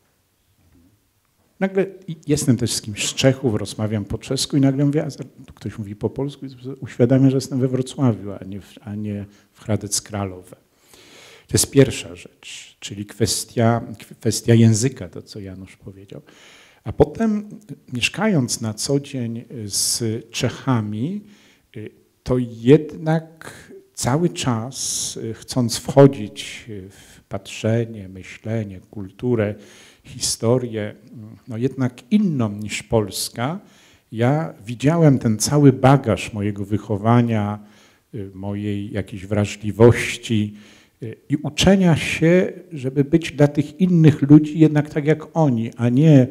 Nagle jestem też z kimś z Czechów, rozmawiam po czesku i nagle mówię, a ktoś mówi po polsku i uświadamiam, że jestem we Wrocławiu, a nie w, a nie w Hradec Králové. To jest pierwsza rzecz, czyli kwestia, kwestia języka, to co Janusz powiedział. A potem mieszkając na co dzień z Czechami, to jednak cały czas chcąc wchodzić w patrzenie, myślenie, kulturę, historię, no jednak inną niż Polska, ja widziałem ten cały bagaż mojego wychowania, mojej jakiejś wrażliwości i uczenia się, żeby być dla tych innych ludzi jednak tak jak oni, a nie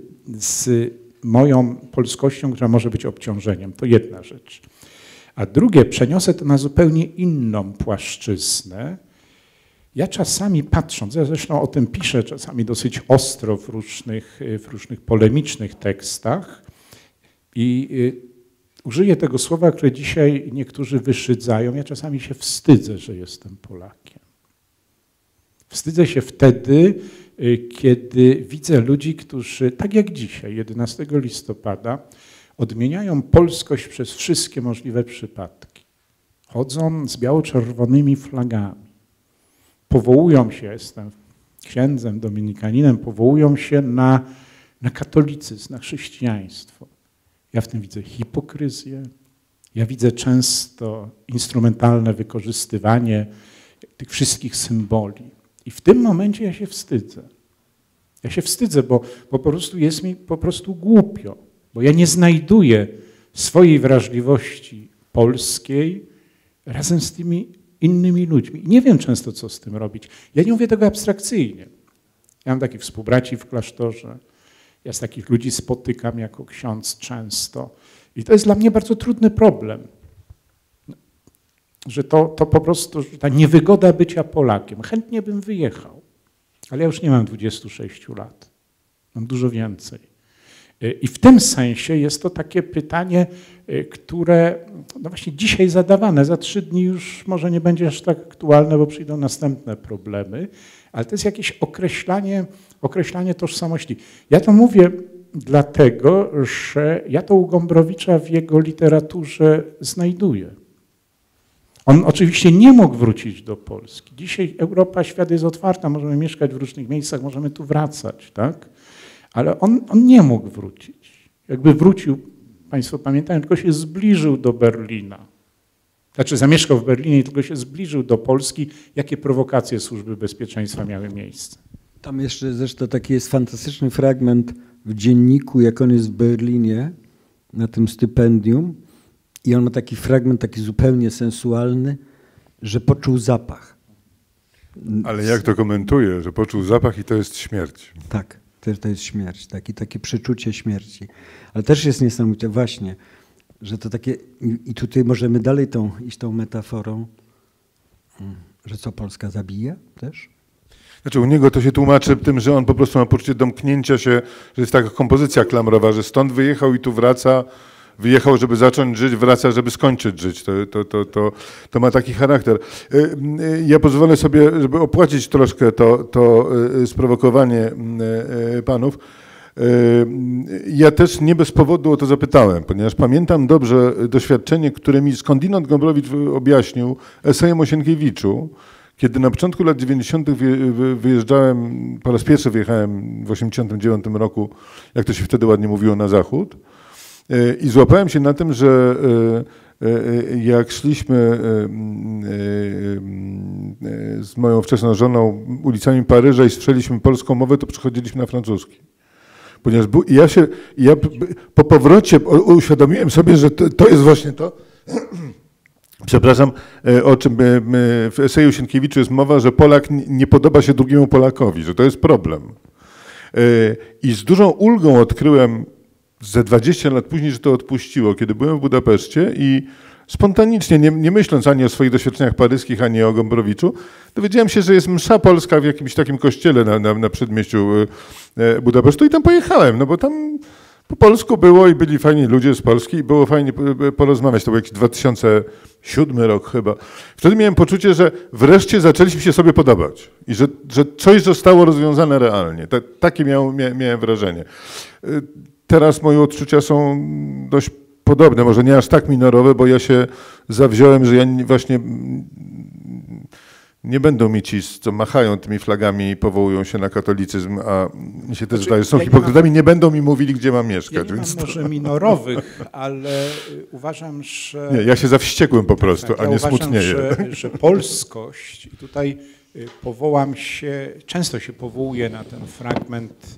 z moją polskością, która może być obciążeniem. To jedna rzecz. A drugie, przeniosę to na zupełnie inną płaszczyznę. Ja czasami patrząc, ja zresztą o tym piszę czasami dosyć ostro w różnych, w różnych polemicznych tekstach i użyję tego słowa, które dzisiaj niektórzy wyszydzają. Ja czasami się wstydzę, że jestem Polakiem. Wstydzę się wtedy, kiedy widzę ludzi, którzy, tak jak dzisiaj, jedenastego listopada, odmieniają polskość przez wszystkie możliwe przypadki. Chodzą z biało-czerwonymi flagami. Powołują się, jestem księdzem, dominikaninem, powołują się na, na katolicyzm, na chrześcijaństwo. Ja w tym widzę hipokryzję, ja widzę często instrumentalne wykorzystywanie tych wszystkich symboli. I w tym momencie ja się wstydzę. Ja się wstydzę, bo, bo po prostu jest mi po prostu głupio, bo ja nie znajduję swojej wrażliwości polskiej razem z tymi innymi ludźmi. I nie wiem często, co z tym robić. Ja nie mówię tego abstrakcyjnie. Ja mam takich współbraci w klasztorze. Ja z takich ludzi spotykam jako ksiądz często. I to jest dla mnie bardzo trudny problem. Że to, to po prostu ta niewygoda bycia Polakiem. Chętnie bym wyjechał, ale ja już nie mam dwudziestu sześciu lat. Mam dużo więcej. I w tym sensie jest to takie pytanie, które no właśnie dzisiaj zadawane, za trzy dni już może nie będzie aż tak aktualne, bo przyjdą następne problemy, ale to jest jakieś określanie, określanie tożsamości. Ja to mówię dlatego, że ja to u Gombrowicza w jego literaturze znajduję. On oczywiście nie mógł wrócić do Polski. Dzisiaj Europa, świat jest otwarta, możemy mieszkać w różnych miejscach, możemy tu wracać, tak? Ale on, on nie mógł wrócić. Jakby wrócił, Państwo pamiętają, tylko się zbliżył do Berlina. Znaczy zamieszkał w Berlinie i tylko się zbliżył do Polski. Jakie prowokacje służby bezpieczeństwa miały miejsce? Tam jeszcze zresztą taki jest fantastyczny fragment w dzienniku, jak on jest w Berlinie na tym stypendium i on ma taki fragment taki zupełnie sensualny, że poczuł zapach. Ale jak to komentuje, że poczuł zapach i to jest śmierć. Tak. To jest śmierć, taki, takie przeczucie śmierci. Ale też jest niesamowite właśnie, że to takie, i tutaj możemy dalej tą, iść tą metaforą, że co, Polska zabija też? Znaczy u niego to się tłumaczy tym, że on po prostu ma poczucie domknięcia się, że jest taka kompozycja klamrowa, że stąd wyjechał i tu wraca wyjechał, żeby zacząć żyć, wraca, żeby skończyć żyć. To, to, to, to, to ma taki charakter. Ja pozwolę sobie, żeby opłacić troszkę to, to sprowokowanie panów. Ja też nie bez powodu o to zapytałem, ponieważ pamiętam dobrze doświadczenie, które mi skądinąd Gombrowicz objaśnił esejem o Sienkiewiczu, kiedy na początku lat dziewięćdziesiątych wyjeżdżałem, po raz pierwszy wyjechałem w osiemdziesiątym dziewiątym roku, jak to się wtedy ładnie mówiło, na zachód i złapałem się na tym, że jak szliśmy z moją wczesną żoną ulicami Paryża i słyszeliśmy polską mowę, to przechodziliśmy na francuski. Ponieważ ja się, ja po powrocie uświadomiłem sobie, że to, to jest właśnie to, przepraszam, o czym w eseju Sienkiewiczu jest mowa, że Polak nie podoba się drugiemu Polakowi, że to jest problem. I z dużą ulgą odkryłem ze dwadzieścia lat później, że to odpuściło, kiedy byłem w Budapeszcie i spontanicznie, nie, nie myśląc ani o swoich doświadczeniach paryskich, ani o Gombrowiczu, dowiedziałem się, że jest msza polska w jakimś takim kościele na, na, na przedmieściu Budapesztu i tam pojechałem, no bo tam po polsku było i byli fajni ludzie z Polski i było fajnie porozmawiać. To był jakiś dwa tysiące siódmy rok chyba. Wtedy miałem poczucie, że wreszcie zaczęliśmy się sobie podobać i że, że coś zostało rozwiązane realnie. Ta, takie miałem, miałem wrażenie. Teraz moje odczucia są dość podobne, może nie aż tak minorowe, bo ja się zawziąłem, że ja właśnie nie będą mi ci, co machają tymi flagami i powołują się na katolicyzm, a mi się też znaczy, wydaje, że są ja hipokrytami, nie, mam, nie będą mi mówili, gdzie mam mieszkać. Ja nie więc mam to... może minorowych, ale uważam, że... Nie, ja się zawściekłem po prostu, tak, a ja nie uważam, smutnieję. Że, że polskość, i tutaj powołam się, często się powołuję na ten fragment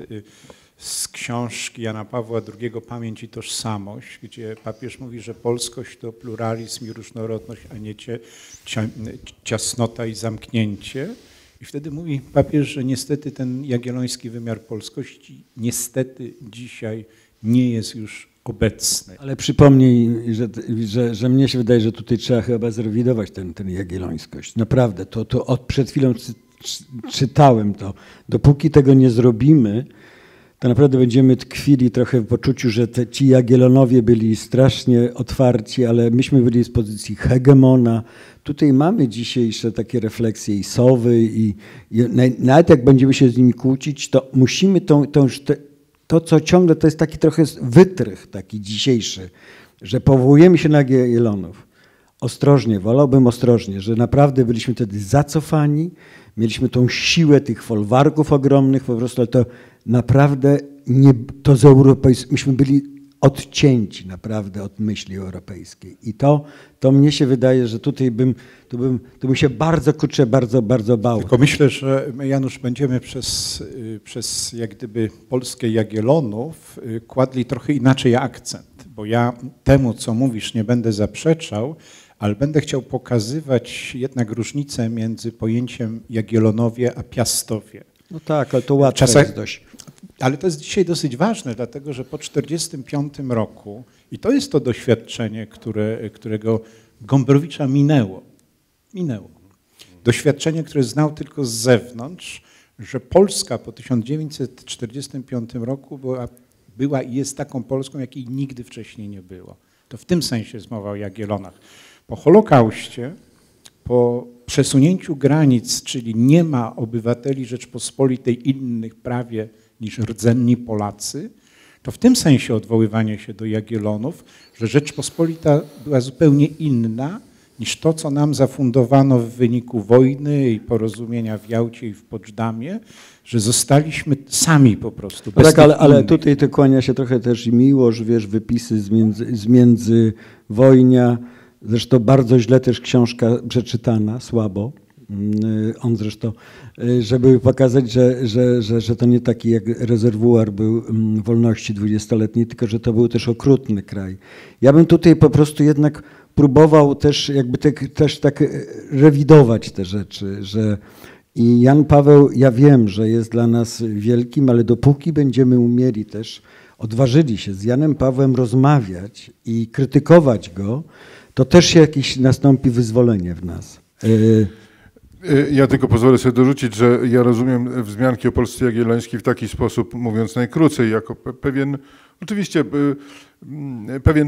z książki Jana Pawła drugiego Pamięć i tożsamość, gdzie papież mówi, że polskość to pluralizm i różnorodność, a nie cie, cia, ciasnota i zamknięcie. I wtedy mówi papież, że niestety ten jagielloński wymiar polskości niestety dzisiaj nie jest już obecny. Ale przypomnij, że, że, że mnie się wydaje, że tutaj trzeba chyba zrewidować ten, ten jagiellońskość. Naprawdę, to, to od przed chwilą czy, czy, czytałem to. Dopóki tego nie zrobimy, to naprawdę będziemy tkwili trochę w poczuciu, że te, ci Jagiellonowie byli strasznie otwarci, ale myśmy byli z pozycji hegemona. Tutaj mamy dzisiejsze takie refleksje i Sowy i, i nawet jak będziemy się z nimi kłócić, to musimy tą, tą, to, to, co ciągle, to jest taki trochę wytrych taki dzisiejszy, że powołujemy się na Jagiellonów. Ostrożnie, wolałbym ostrożnie, że naprawdę byliśmy wtedy zacofani, mieliśmy tą siłę tych folwarków ogromnych po prostu, ale to naprawdę nie, to z europejskich, myśmy byli odcięci naprawdę od myśli europejskiej. I to, to mnie się wydaje, że tutaj bym, tu bym, tu bym się bardzo, kurczę, bardzo, bardzo bał. Tylko myślę, że my, Janusz, będziemy przez, przez jak gdyby Polskę Jagiellonów kładli trochę inaczej akcent, bo ja temu, co mówisz, nie będę zaprzeczał, ale będę chciał pokazywać jednak różnicę między pojęciem Jagiellonowie a Piastowie. No tak, ale to łatwe Czasem, jest dość. Ale to jest dzisiaj dosyć ważne, dlatego że po czterdziestym piątym roku, i to jest to doświadczenie, które, którego Gombrowicza minęło, minęło. Doświadczenie, które znał tylko z zewnątrz, że Polska po tysiąc dziewięćset czterdziestym piątym roku była, była i jest taką Polską, jakiej nigdy wcześniej nie było. To w tym sensie jest mowa o Jagiellonach. Po Holokauście, po przesunięciu granic, czyli nie ma obywateli Rzeczpospolitej innych prawie niż rdzenni Polacy, to w tym sensie odwoływanie się do Jagiellonów, że Rzeczpospolita była zupełnie inna niż to, co nam zafundowano w wyniku wojny i porozumienia w Jałcie i w Poczdamie, że zostaliśmy sami po prostu. Bez tak, ale, ale innych. tutaj to kłania się trochę też i Miłosz, wiesz, wypisy z, między, z międzywojnia. Zresztą bardzo źle też książka przeczytana, słabo. On zresztą, żeby pokazać, że, że, że, że to nie taki jak rezerwuar był wolności dwudziestoletniej, tylko że to był też okrutny kraj. Ja bym tutaj po prostu jednak próbował też jakby te, też tak rewidować te rzeczy, że i Jan Paweł, ja wiem, że jest dla nas wielkim, ale dopóki będziemy umieli też, odważyli się z Janem Pawłem rozmawiać i krytykować go, to też się jakieś nastąpi wyzwolenie w nas. Ja tylko pozwolę sobie dorzucić, że ja rozumiem wzmianki o Polsce Jagiellońskiej w taki sposób, mówiąc najkrócej, jako pe pewien Oczywiście pewien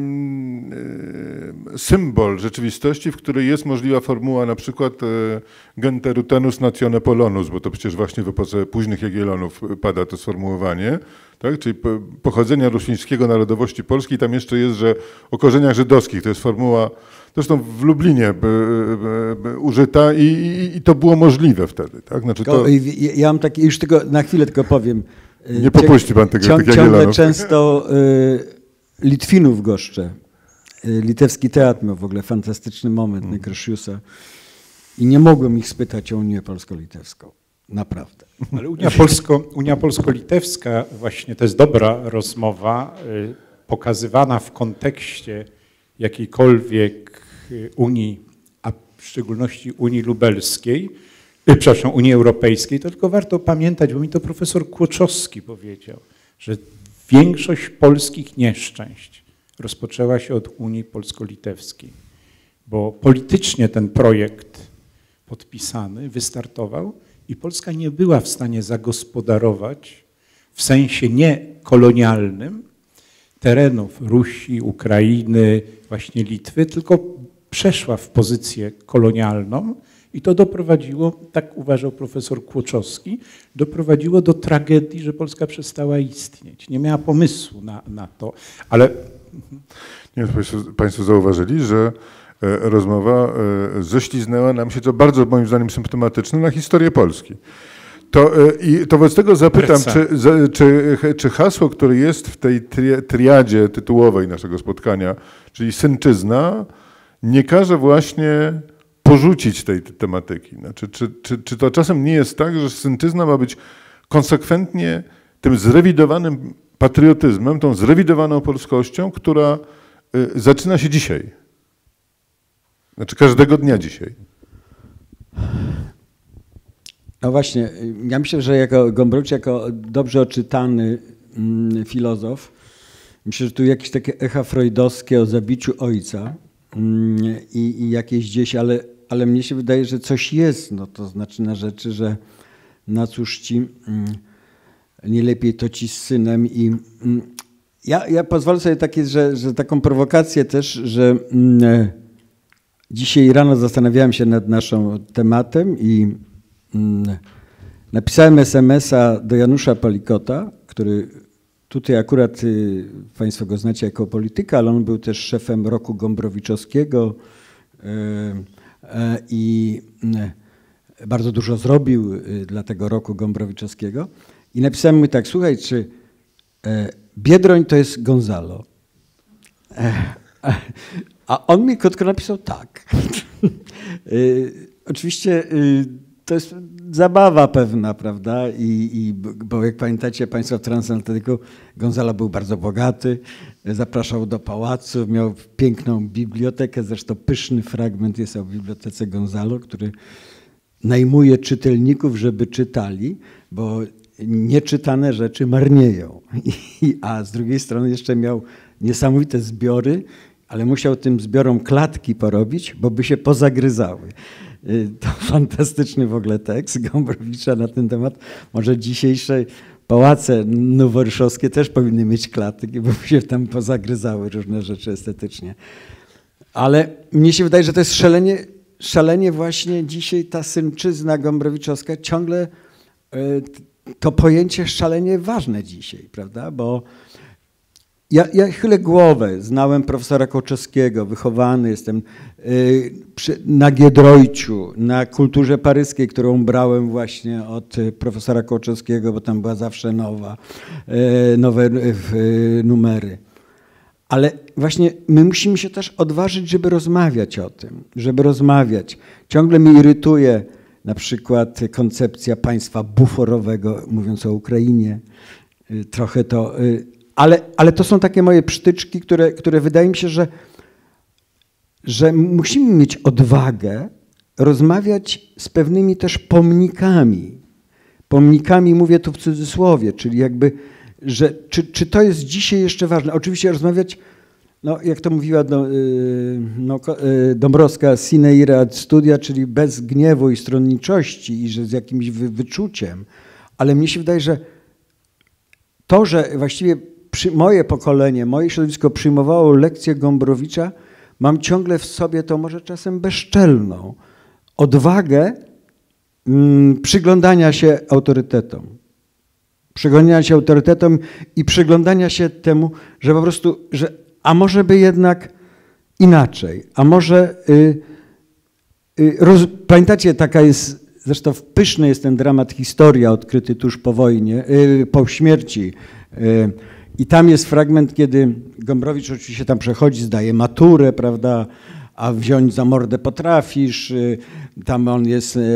symbol rzeczywistości, w której jest możliwa formuła na przykład gente rutenus natione polonus, bo to przecież właśnie w epoce późnych Jagiellonów pada to sformułowanie, tak? Czyli pochodzenia ruszyńskiego, narodowości polskiej. Tam jeszcze jest, że o korzeniach żydowskich, to jest formuła zresztą w Lublinie by, by, by użyta i, i, i to było możliwe wtedy. Tak? Znaczy to... Ja mam taki, już tylko na chwilę tylko powiem. Nie popuści pan tego, Ciąg, tych Ciągle Jagiellonów. często y, Litwinów goszczę. Y, litewski teatr miał w ogóle fantastyczny moment hmm. Nekrosiusa i nie mogłem ich spytać o Unię Polsko-Litewską. Naprawdę. Ale Unia, Polsko, Unia Polsko-Litewska właśnie to jest dobra rozmowa, y, pokazywana w kontekście jakiejkolwiek Unii, a w szczególności Unii Lubelskiej, y, przepraszam, Unii Europejskiej, to tylko warto pamiętać, bo mi to profesor Kłoczowski powiedział, że większość polskich nieszczęść rozpoczęła się od Unii Polsko-Litewskiej, bo politycznie ten projekt podpisany wystartował i Polska nie była w stanie zagospodarować w sensie nie kolonialnym terenów Rusi, Ukrainy, właśnie Litwy, tylko przeszła w pozycję kolonialną i to doprowadziło, tak uważał profesor Kłoczowski, doprowadziło do tragedii, że Polska przestała istnieć. Nie miała pomysłu na, na to, ale... Nie wiem, czy Państwo zauważyli, że rozmowa ześliznęła nam się, co bardzo moim zdaniem symptomatyczne, na historię Polski. To, i to wobec tego zapytam, czy, czy, czy hasło, które jest w tej triadzie tytułowej naszego spotkania, czyli synczyzna, nie każe właśnie porzucić tej tematyki. Znaczy, czy, czy, czy to czasem nie jest tak, że synczyzna ma być konsekwentnie tym zrewidowanym patriotyzmem, tą zrewidowaną polskością, która zaczyna się dzisiaj? Znaczy każdego dnia dzisiaj. No właśnie, ja myślę, że jako Gombrowicz, jako dobrze oczytany mm, filozof, myślę, że tu jakieś takie echa freudowskie o zabiciu ojca mm, i, i jakieś gdzieś, ale, ale mnie się wydaje, że coś jest, no to znaczy na rzeczy, że na cóż ci mm, nie lepiej to ci z synem i mm, ja, ja pozwolę sobie takie, że, że taką prowokację też, że mm, dzisiaj rano zastanawiałem się nad naszym tematem i napisałem es em es a do Janusza Palikota, który tutaj akurat Państwo go znacie jako polityka, ale on był też szefem roku Gombrowiczowskiego i bardzo dużo zrobił dla tego roku Gombrowiczowskiego. I napisałem mu tak, słuchaj, czy Biedroń to jest Gonzalo? A on mi krótko napisał tak. Oczywiście to jest zabawa pewna, prawda? I, i, bo jak pamiętacie Państwo w Transatlantyku, Gonzalo był bardzo bogaty, zapraszał do pałacu, miał piękną bibliotekę, zresztą pyszny fragment jest o bibliotece Gonzalo, który najmuje czytelników, żeby czytali, bo nieczytane rzeczy marnieją. I, a z drugiej strony jeszcze miał niesamowite zbiory, ale musiał tym zbiorom klatki porobić, bo by się pozagryzały. To fantastyczny w ogóle tekst Gombrowicza na ten temat. Może dzisiejsze pałace noworyszowskie też powinny mieć klatki, bo by się tam pozagryzały różne rzeczy estetycznie. Ale mnie się wydaje, że to jest szalenie, szalenie właśnie dzisiaj ta synczyzna gombrowiczowska, ciągle to pojęcie szalenie ważne dzisiaj, prawda? Bo Ja, ja chylę głowę, znałem profesora Kołczewskiego, wychowany jestem y, przy, na Giedroyciu, na kulturze paryskiej, którą brałem właśnie od profesora Kołczewskiego, bo tam była zawsze nowa, y, nowe y, numery. Ale właśnie my musimy się też odważyć, żeby rozmawiać o tym, żeby rozmawiać. Ciągle mnie irytuje na przykład koncepcja państwa buforowego, mówiąc o Ukrainie, y, trochę to... Y, Ale, ale to są takie moje psztyczki, które, które wydaje mi się, że, że musimy mieć odwagę rozmawiać z pewnymi też pomnikami. Pomnikami mówię tu w cudzysłowie, czyli jakby, że czy, czy to jest dzisiaj jeszcze ważne. Oczywiście rozmawiać, no jak to mówiła no, no, Dąbrowska, sine ira ad studia, czyli bez gniewu i stronniczości i że z jakimś wy, wyczuciem. Ale mnie się wydaje, że to, że właściwie przy, moje pokolenie, moje środowisko przyjmowało lekcję Gombrowicza, mam ciągle w sobie to może czasem bezczelną odwagę mm, przyglądania się autorytetom. Przyglądania się autorytetom i przyglądania się temu, że po prostu, że a może by jednak inaczej, a może y, y, roz, pamiętacie, taka jest, zresztą pyszny jest ten dramat Historia odkryty tuż po wojnie, y, po śmierci. Y, I tam jest fragment, kiedy Gombrowicz oczywiście tam przechodzi, zdaje maturę, prawda, a wziąć za mordę potrafisz, y, tam on jest y,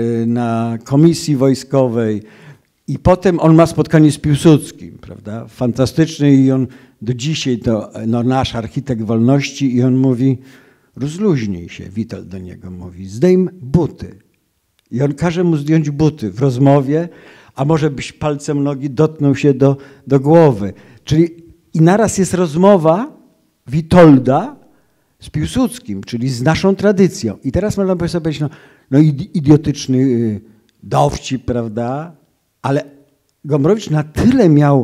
na komisji wojskowej i potem on ma spotkanie z Piłsudskim, prawda, fantastyczny i on do dzisiaj to no, nasz architekt wolności i on mówi, rozluźnij się, Witold do niego mówi, zdejm buty. I on każe mu zdjąć buty w rozmowie, a może byś palcem nogi dotknął się do, do głowy. Czyli i naraz jest rozmowa Witolda z Piłsudskim, czyli z naszą tradycją. I teraz można by sobie powiedzieć, no, no idiotyczny dowcip, prawda? Ale Gombrowicz na tyle miał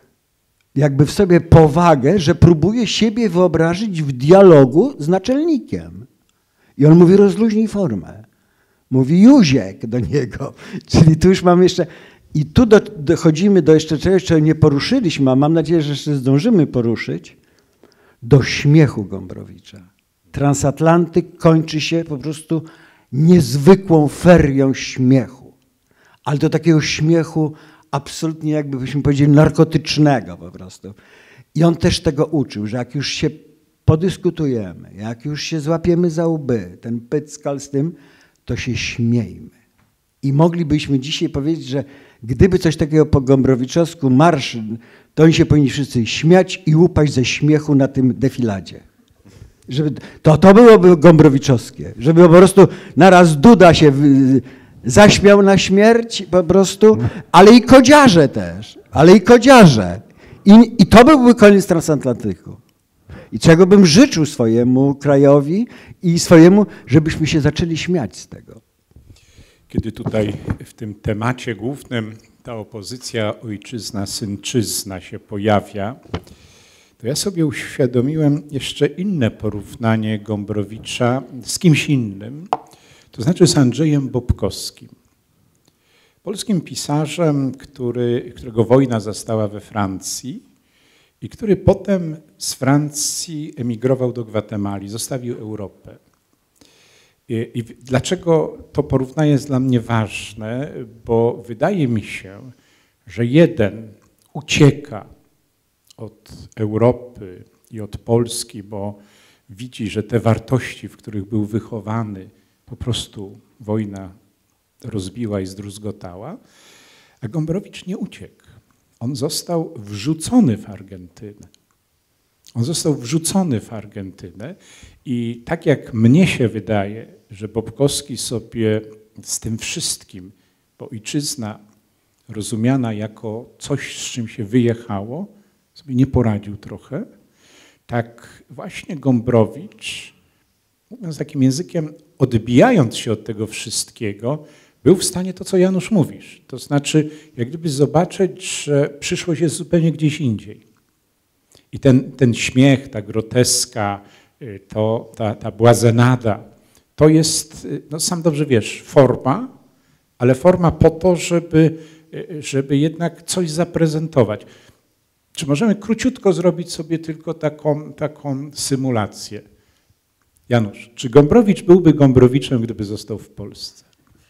jakby w sobie powagę, że próbuje siebie wyobrazić w dialogu z naczelnikiem. I on mówi, rozluźnij formę. Mówi Józiek do niego. Czyli tu już mamy jeszcze... I tu do, dochodzimy do jeszcze czegoś, czego nie poruszyliśmy, a mam nadzieję, że jeszcze zdążymy poruszyć, do śmiechu Gombrowicza. Transatlantyk kończy się po prostu niezwykłą ferią śmiechu. Ale do takiego śmiechu absolutnie, jakby byśmy powiedzieli, narkotycznego po prostu. I on też tego uczył, że jak już się podyskutujemy, jak już się złapiemy za łby, ten pyckal z tym, to się śmiejmy. I moglibyśmy dzisiaj powiedzieć, że gdyby coś takiego po gombrowiczowsku marsz, to oni się powinni wszyscy śmiać i łupaść ze śmiechu na tym defiladzie. Żeby, to, to byłoby gombrowiczowskie, żeby po prostu naraz Duda się zaśmiał na śmierć po prostu, ale i kodziarze też, ale i kodziarze. I, i to byłby koniec transatlantyku. I czego bym życzył swojemu krajowi i swojemu, żebyśmy się zaczęli śmiać z tego. Kiedy tutaj w tym temacie głównym ta opozycja ojczyzna-synczyzna się pojawia, to ja sobie uświadomiłem jeszcze inne porównanie Gombrowicza z kimś innym, to znaczy z Andrzejem Bobkowskim, polskim pisarzem, który, którego wojna zastała we Francji i który potem z Francji emigrował do Gwatemali, zostawił Europę. I, I dlaczego to porównanie jest dla mnie ważne? Bo wydaje mi się, że jeden ucieka od Europy i od Polski, bo widzi, że te wartości, w których był wychowany, po prostu wojna rozbiła i zdruzgotała, a Gombrowicz nie uciekł. On został wrzucony w Argentynę. On został wrzucony w Argentynę i tak jak mnie się wydaje, że Bobkowski sobie z tym wszystkim, bo ojczyzna rozumiana jako coś, z czym się wyjechało, sobie nie poradził trochę, tak właśnie Gombrowicz, mówiąc takim językiem, odbijając się od tego wszystkiego, był w stanie to, co Janusz mówisz. To znaczy, jak gdyby zobaczyć, że przyszłość jest zupełnie gdzieś indziej. I ten, ten śmiech, ta groteska, to, ta, ta błazenada, to jest, no sam dobrze wiesz, forma, ale forma po to, żeby, żeby jednak coś zaprezentować. Czy możemy króciutko zrobić sobie tylko taką, taką symulację? Janusz, czy Gombrowicz byłby Gombrowiczem, gdyby został w Polsce?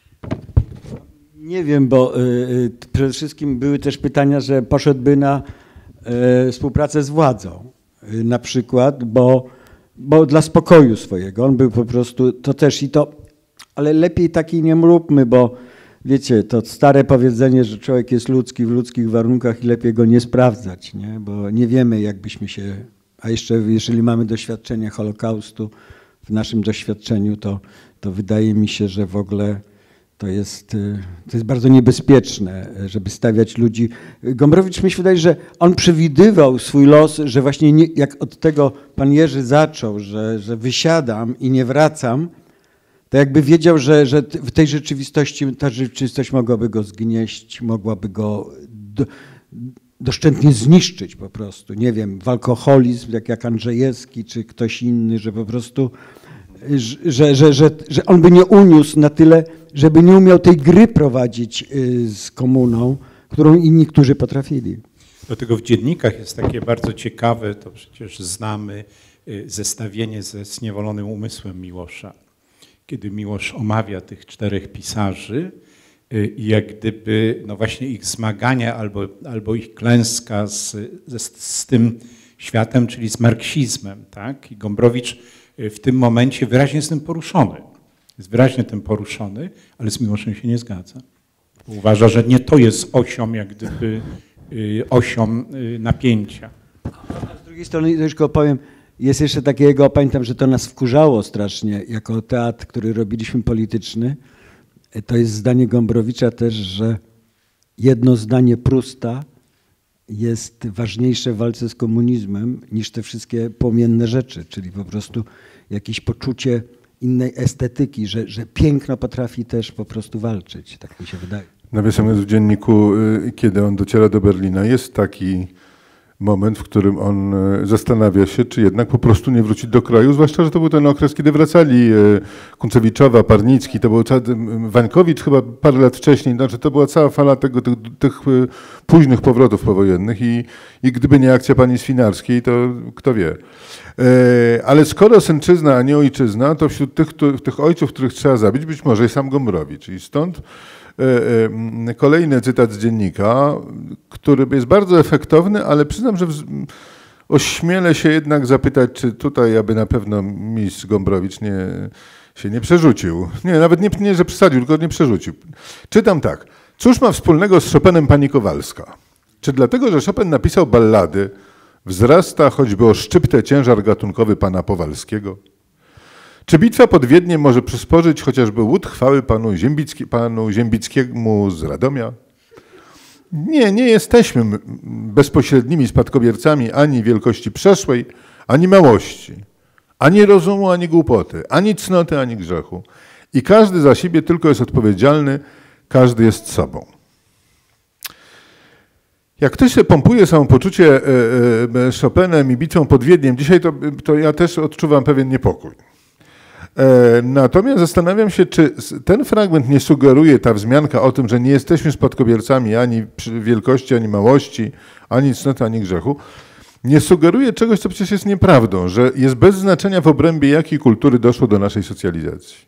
Nie wiem, bo y, przede wszystkim były też pytania, że poszedłby na y, współpracę z władzą y, na przykład, bo, bo dla spokoju swojego. On był po prostu, to też i to, ale lepiej takiej nie mrówmy, bo wiecie, to stare powiedzenie, że człowiek jest ludzki w ludzkich warunkach i lepiej go nie sprawdzać, nie? Bo nie wiemy, jakbyśmy się, a jeszcze jeżeli mamy doświadczenie Holokaustu, w naszym doświadczeniu, to, to wydaje mi się, że w ogóle to jest, to jest bardzo niebezpieczne, żeby stawiać ludzi. Gombrowicz, mi się wydaje, że on przewidywał swój los, że właśnie nie, jak od tego pan Jerzy zaczął, że, że wysiadam i nie wracam, to jakby wiedział, że, że w tej rzeczywistości ta rzeczywistość mogłaby go zgnieść, mogłaby go do, doszczętnie zniszczyć po prostu, nie wiem, w alkoholizm, jak, jak Andrzejewski czy ktoś inny, że po prostu, że, że, że, że on by nie uniósł na tyle, żeby nie umiał tej gry prowadzić z komuną, którą inni, którzy potrafili. Dlatego w dziennikach jest takie bardzo ciekawe, to przecież znamy, zestawienie ze Zniewolonym umysłem Miłosza, kiedy Miłosz omawia tych czterech pisarzy i jak gdyby no właśnie ich zmagania albo, albo ich klęska z, z, z tym światem, czyli z marksizmem. Tak? I Gombrowicz w tym momencie wyraźnie jest tym poruszony. Jest wyraźnie tym poruszony, ale z Miłoszem się nie zgadza. Uważa, że nie to jest osią jak gdyby osią napięcia. Z drugiej strony, też tylko powiem, jest jeszcze takiego, pamiętam, że to nas wkurzało strasznie, jako teatr, który robiliśmy polityczny. To jest zdanie Gombrowicza też, że jedno zdanie Prusta jest ważniejsze w walce z komunizmem niż te wszystkie płomienne rzeczy, czyli po prostu jakieś poczucie innej estetyki, że, że piękno potrafi też po prostu walczyć, tak mi się wydaje. Nawiasem w dzienniku, kiedy on dociera do Berlina, jest taki moment, w którym on zastanawia się, czy jednak po prostu nie wrócić do kraju, zwłaszcza, że to był ten okres, kiedy wracali Kunczewiczowa, Parnicki, to był Wańkowicz chyba parę lat wcześniej, znaczy to była cała fala tego, tych, tych późnych powrotów powojennych i, i gdyby nie akcja pani Swinarskiej, to kto wie. Ale skoro Sęczyzna, a nie ojczyzna, to wśród tych, tych ojców, których trzeba zabić, być może i sam Gombrowicz. I stąd kolejny cytat z dziennika, który jest bardzo efektowny, ale przyznam, że ośmielę się jednak zapytać, czy tutaj aby na pewno mistrz Gombrowicz nie, się nie przerzucił. Nie, nawet nie, nie, że przesadził, tylko nie przerzucił. Czytam tak. Cóż ma wspólnego z Chopinem pani Kowalska? Czy dlatego, że Chopin napisał ballady, wzrasta choćby o szczyptę ciężar gatunkowy pana Powalskiego? Czy bitwa pod Wiedniem może przysporzyć chociażby łód chwały panu, Ziembicki, panu Ziembickiemu z Radomia? Nie, nie jesteśmy bezpośrednimi spadkobiercami ani wielkości przeszłej, ani małości, ani rozumu, ani głupoty, ani cnoty, ani grzechu. I każdy za siebie tylko jest odpowiedzialny, każdy jest sobą. Jak ktoś sobie pompuje samopoczucie Chopinem i bitwą pod Wiedniem, dzisiaj to, to ja też odczuwam pewien niepokój. Natomiast zastanawiam się, czy ten fragment nie sugeruje, ta wzmianka o tym, że nie jesteśmy spadkobiercami ani wielkości, ani małości, ani cnoty, ani grzechu, nie sugeruje czegoś, co przecież jest nieprawdą, że jest bez znaczenia w obrębie jakiej kultury doszło do naszej socjalizacji.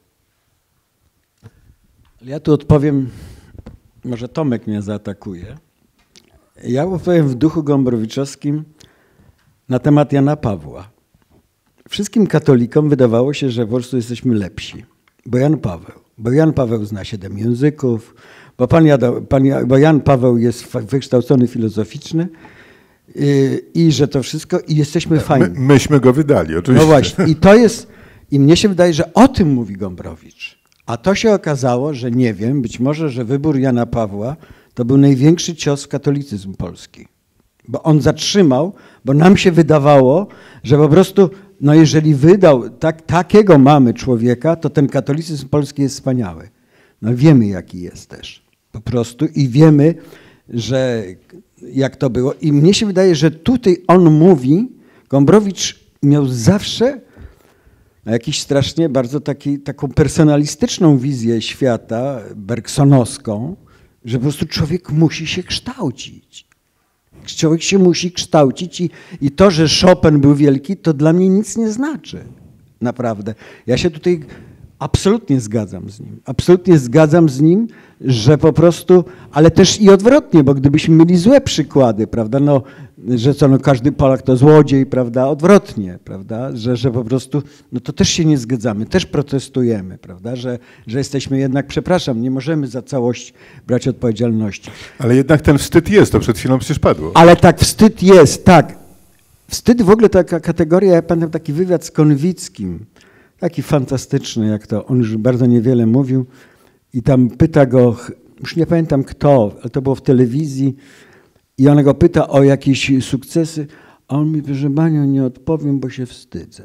Ja tu odpowiem, może Tomek mnie zaatakuje. Ja opowiem w duchu gombrowiczowskim na temat Jana Pawła. Wszystkim katolikom wydawało się, że po prostu jesteśmy lepsi, bo Jan Paweł, bo Jan Paweł zna siedem języków, bo, pan Jada, pan, bo Jan Paweł jest wykształcony filozoficzny i, i że to wszystko, i jesteśmy fajni. My, myśmy go wydali, oczywiście. No właśnie, i to jest, i mnie się wydaje, że o tym mówi Gombrowicz, a to się okazało, że nie wiem, być może, że wybór Jana Pawła to był największy cios w katolicyzm polski, bo on zatrzymał, bo nam się wydawało, że po prostu no jeżeli wydał, tak, takiego mamy człowieka, to ten katolicyzm polski jest wspaniały. No wiemy, jaki jest też. Po prostu i wiemy, że jak to było. I mnie się wydaje, że tutaj on mówi, Gombrowicz miał zawsze jakiś strasznie bardzo taki, taką personalistyczną wizję świata, bergsonowską, że po prostu człowiek musi się kształcić. Człowiek się musi kształcić i, i to, że Chopin był wielki, to dla mnie nic nie znaczy. Naprawdę. Ja się tutaj absolutnie zgadzam z nim. Absolutnie zgadzam z nim, że po prostu, ale też i odwrotnie, bo gdybyśmy mieli złe przykłady, prawda, no, że co, no każdy Polak to złodziej, prawda, odwrotnie, prawda, że, że po prostu, no to też się nie zgadzamy, też protestujemy, prawda, że, że jesteśmy jednak, przepraszam, nie możemy za całość brać odpowiedzialności. Ale jednak ten wstyd jest, to przed chwilą przecież padło. Ale tak, wstyd jest, tak. Wstyd w ogóle taka kategoria, ja pamiętam taki wywiad z Konwickim, taki fantastyczny, jak to, on już bardzo niewiele mówił i tam pyta go, już nie pamiętam kto, ale to było w telewizji i on go pyta o jakieś sukcesy, a on mi, proszę panią, nie odpowiem, bo się wstydzę.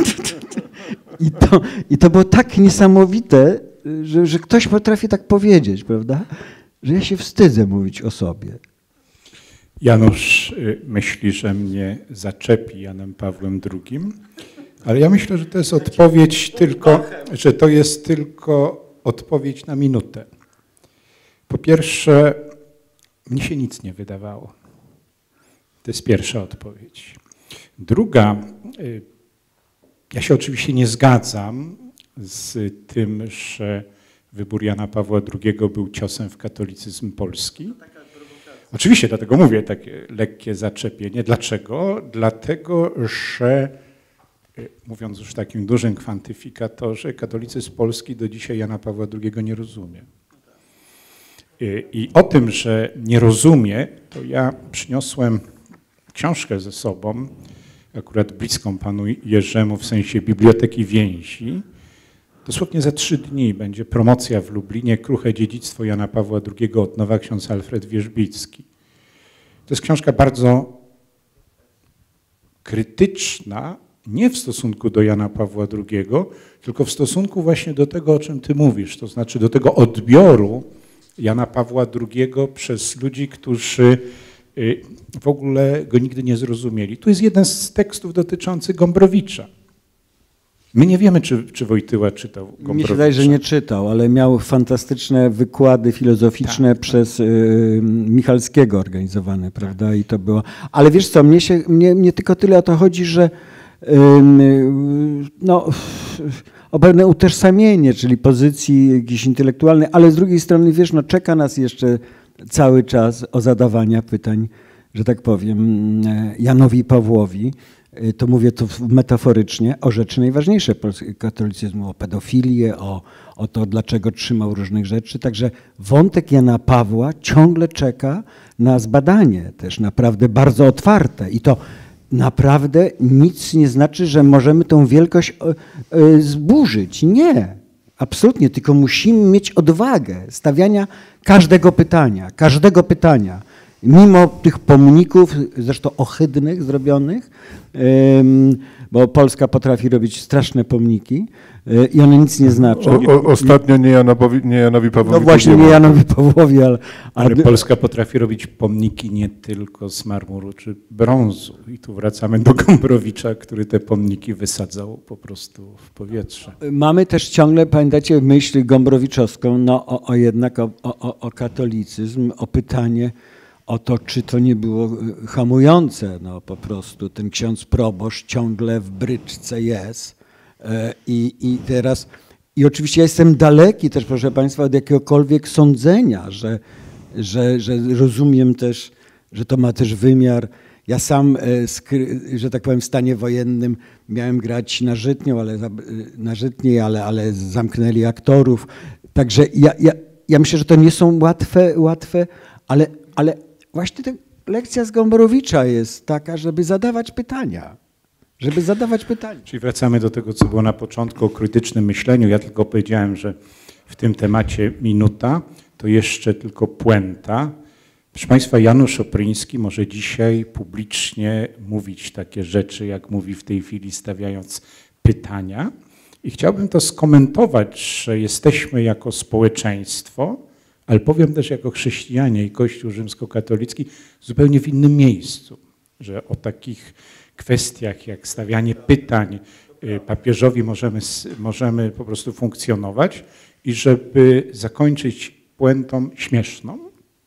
I to, I to było tak niesamowite, że, że ktoś potrafi tak powiedzieć, prawda, że ja się wstydzę mówić o sobie. Janusz myśli, że mnie zaczepi Janem Pawłem drugim, ale ja myślę, że to jest odpowiedź tylko, że to jest tylko odpowiedź na minutę. Po pierwsze, mnie się nic nie wydawało. To jest pierwsza odpowiedź. Druga, ja się oczywiście nie zgadzam z tym, że wybór Jana Pawła drugiego był ciosem w katolicyzm polski. Oczywiście, dlatego mówię takie lekkie zaczepienie. Dlaczego? Dlatego, że mówiąc już w takim dużym kwantyfikatorze, katolicyzm polski do dzisiaj Jana Pawła drugiego nie rozumie. I o tym, że nie rozumie, to ja przyniosłem książkę ze sobą, akurat bliską panu Jerzemu w sensie Biblioteki Więzi. Dosłownie za trzy dni będzie promocja w Lublinie Kruche dziedzictwo Jana Pawła drugiego od nowa ksiądz Alfred Wierzbicki. To jest książka bardzo krytyczna, nie w stosunku do Jana Pawła drugiego, tylko w stosunku właśnie do tego, o czym ty mówisz, to znaczy do tego odbioru Jana Pawła drugiego przez ludzi, którzy w ogóle go nigdy nie zrozumieli. Tu jest jeden z tekstów dotyczący Gombrowicza. My nie wiemy, czy, czy Wojtyła czytał Gombrowicza. Mi się wydaje, że nie czytał, ale miał fantastyczne wykłady filozoficzne tak, przez y, Michalskiego organizowane, prawda? I to było. Ale wiesz co, mnie, się, mnie, mnie tylko tyle o to chodzi, że y, no, o pewne utożsamienie, czyli pozycji jakiejś intelektualnej, ale z drugiej strony, wiesz, no, czeka nas jeszcze cały czas o zadawania pytań, że tak powiem, Janowi Pawłowi. To mówię to metaforycznie, o rzeczy najważniejsze katolicyzmu, o pedofilię, o, o to, dlaczego trzymał różnych rzeczy. Także wątek Jana Pawła ciągle czeka na zbadanie, też naprawdę bardzo otwarte. I to naprawdę nic nie znaczy, że możemy tą wielkość zburzyć. Nie, absolutnie, tylko musimy mieć odwagę stawiania każdego pytania, każdego pytania. Mimo tych pomników, zresztą ohydnych, zrobionych, bo Polska potrafi robić straszne pomniki i one nic nie znaczą. O, o, ostatnio nie Janowi, nie Janowi Pawłowi. No właśnie, nie Janowi Pawłowi, ale... Ale Polska potrafi robić pomniki nie tylko z marmuru czy brązu. I tu wracamy do Gombrowicza, który te pomniki wysadzał po prostu w powietrze. Mamy też ciągle, pamiętacie, myśl gombrowiczowską, no o, o jednak o, o, o katolicyzm, o pytanie o to, czy to nie było hamujące, no po prostu ten ksiądz proboszcz ciągle w bryczce jest i, i teraz, i oczywiście ja jestem daleki też, proszę Państwa, od jakiegokolwiek sądzenia, że, że, że rozumiem też, że to ma też wymiar. Ja sam, że tak powiem, w stanie wojennym miałem grać na Żytnią, ale na Żytniej, ale, ale zamknęli aktorów, także ja, ja, ja myślę, że to nie są łatwe, łatwe, ale, ale właśnie ta lekcja z Gombrowicza jest taka, żeby zadawać pytania. Żeby zadawać pytania. Czyli wracamy do tego, co było na początku o krytycznym myśleniu. Ja tylko powiedziałem, że w tym temacie minuta to jeszcze tylko puenta. Proszę Państwa, Janusz Opryński może dzisiaj publicznie mówić takie rzeczy, jak mówi w tej chwili, stawiając pytania. I chciałbym to skomentować, że jesteśmy jako społeczeństwo, ale powiem też jako chrześcijanie i Kościół rzymskokatolicki zupełnie w innym miejscu, że o takich kwestiach jak stawianie pytań papieżowi możemy, możemy po prostu funkcjonować i żeby zakończyć puentą śmieszną.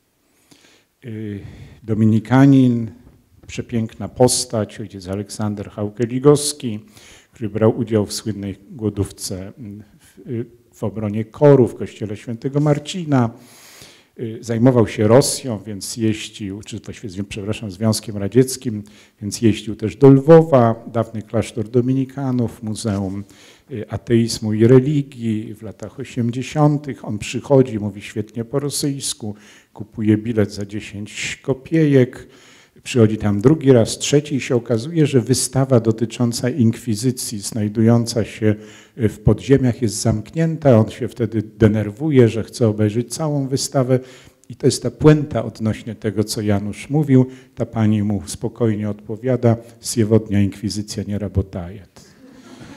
Dominikanin, przepiękna postać, ojciec Aleksander Hauke-Ligowski, który brał udział w słynnej głodówce w, w obronie Koru w kościele świętego Marcina. Zajmował się Rosją, więc jeździł, czy właściwie, przepraszam, Związkiem Radzieckim, więc jeździł też do Lwowa, dawny klasztor dominikanów, Muzeum Ateizmu i Religii w latach osiemdziesiątych. On przychodzi, mówi świetnie po rosyjsku, kupuje bilet za dziesięć kopiejek, przychodzi tam drugi raz, trzeci i się okazuje, że wystawa dotycząca inkwizycji znajdująca się w podziemiach jest zamknięta. On się wtedy denerwuje, że chce obejrzeć całą wystawę i to jest ta puenta odnośnie tego, co Janusz mówił. Ta pani mu spokojnie odpowiada, siewodnia inkwizycja nie работает.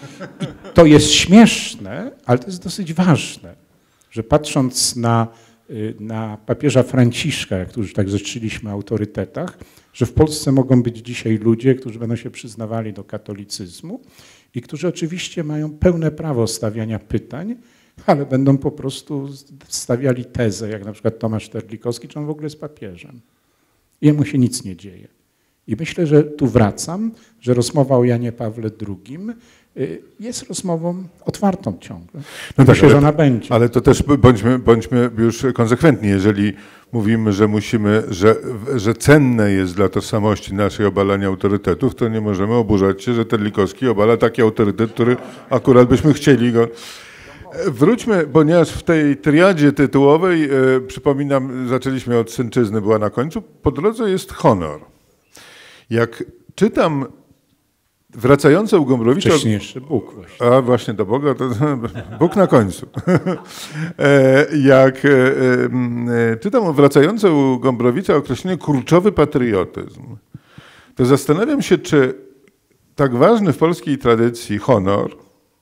I to jest śmieszne, ale to jest dosyć ważne, że patrząc na na papieża Franciszka, jak tu już tak rzeczyliśmy o autorytetach, że w Polsce mogą być dzisiaj ludzie, którzy będą się przyznawali do katolicyzmu i którzy oczywiście mają pełne prawo stawiania pytań, ale będą po prostu stawiali tezę, jak na przykład Tomasz Terlikowski, czy on w ogóle jest papieżem. Jemu się nic nie dzieje. I myślę, że tu wracam, że rozmowa o Janie Pawle drugim jest rozmową otwartą ciągle. No Myślę, tak, że ale, ona będzie. ale to też bądźmy, bądźmy już konsekwentni, jeżeli mówimy, że musimy, że, że cenne jest dla tożsamości naszej obalanie autorytetów, to nie możemy oburzać się, że Terlikowski obala taki autorytet, który akurat byśmy chcieli go... Wróćmy, ponieważ w tej triadzie tytułowej, e, przypominam, zaczęliśmy od synczyzny, była na końcu, po drodze jest honor. Jak czytam wracające u Gombrowicza... Wcześniej jeszcze Bóg właśnie. A właśnie do Boga, to Bóg na końcu. e, jak e, e, czytam wracające u Gombrowicza określenie kurczowy patriotyzm, to zastanawiam się, czy tak ważny w polskiej tradycji honor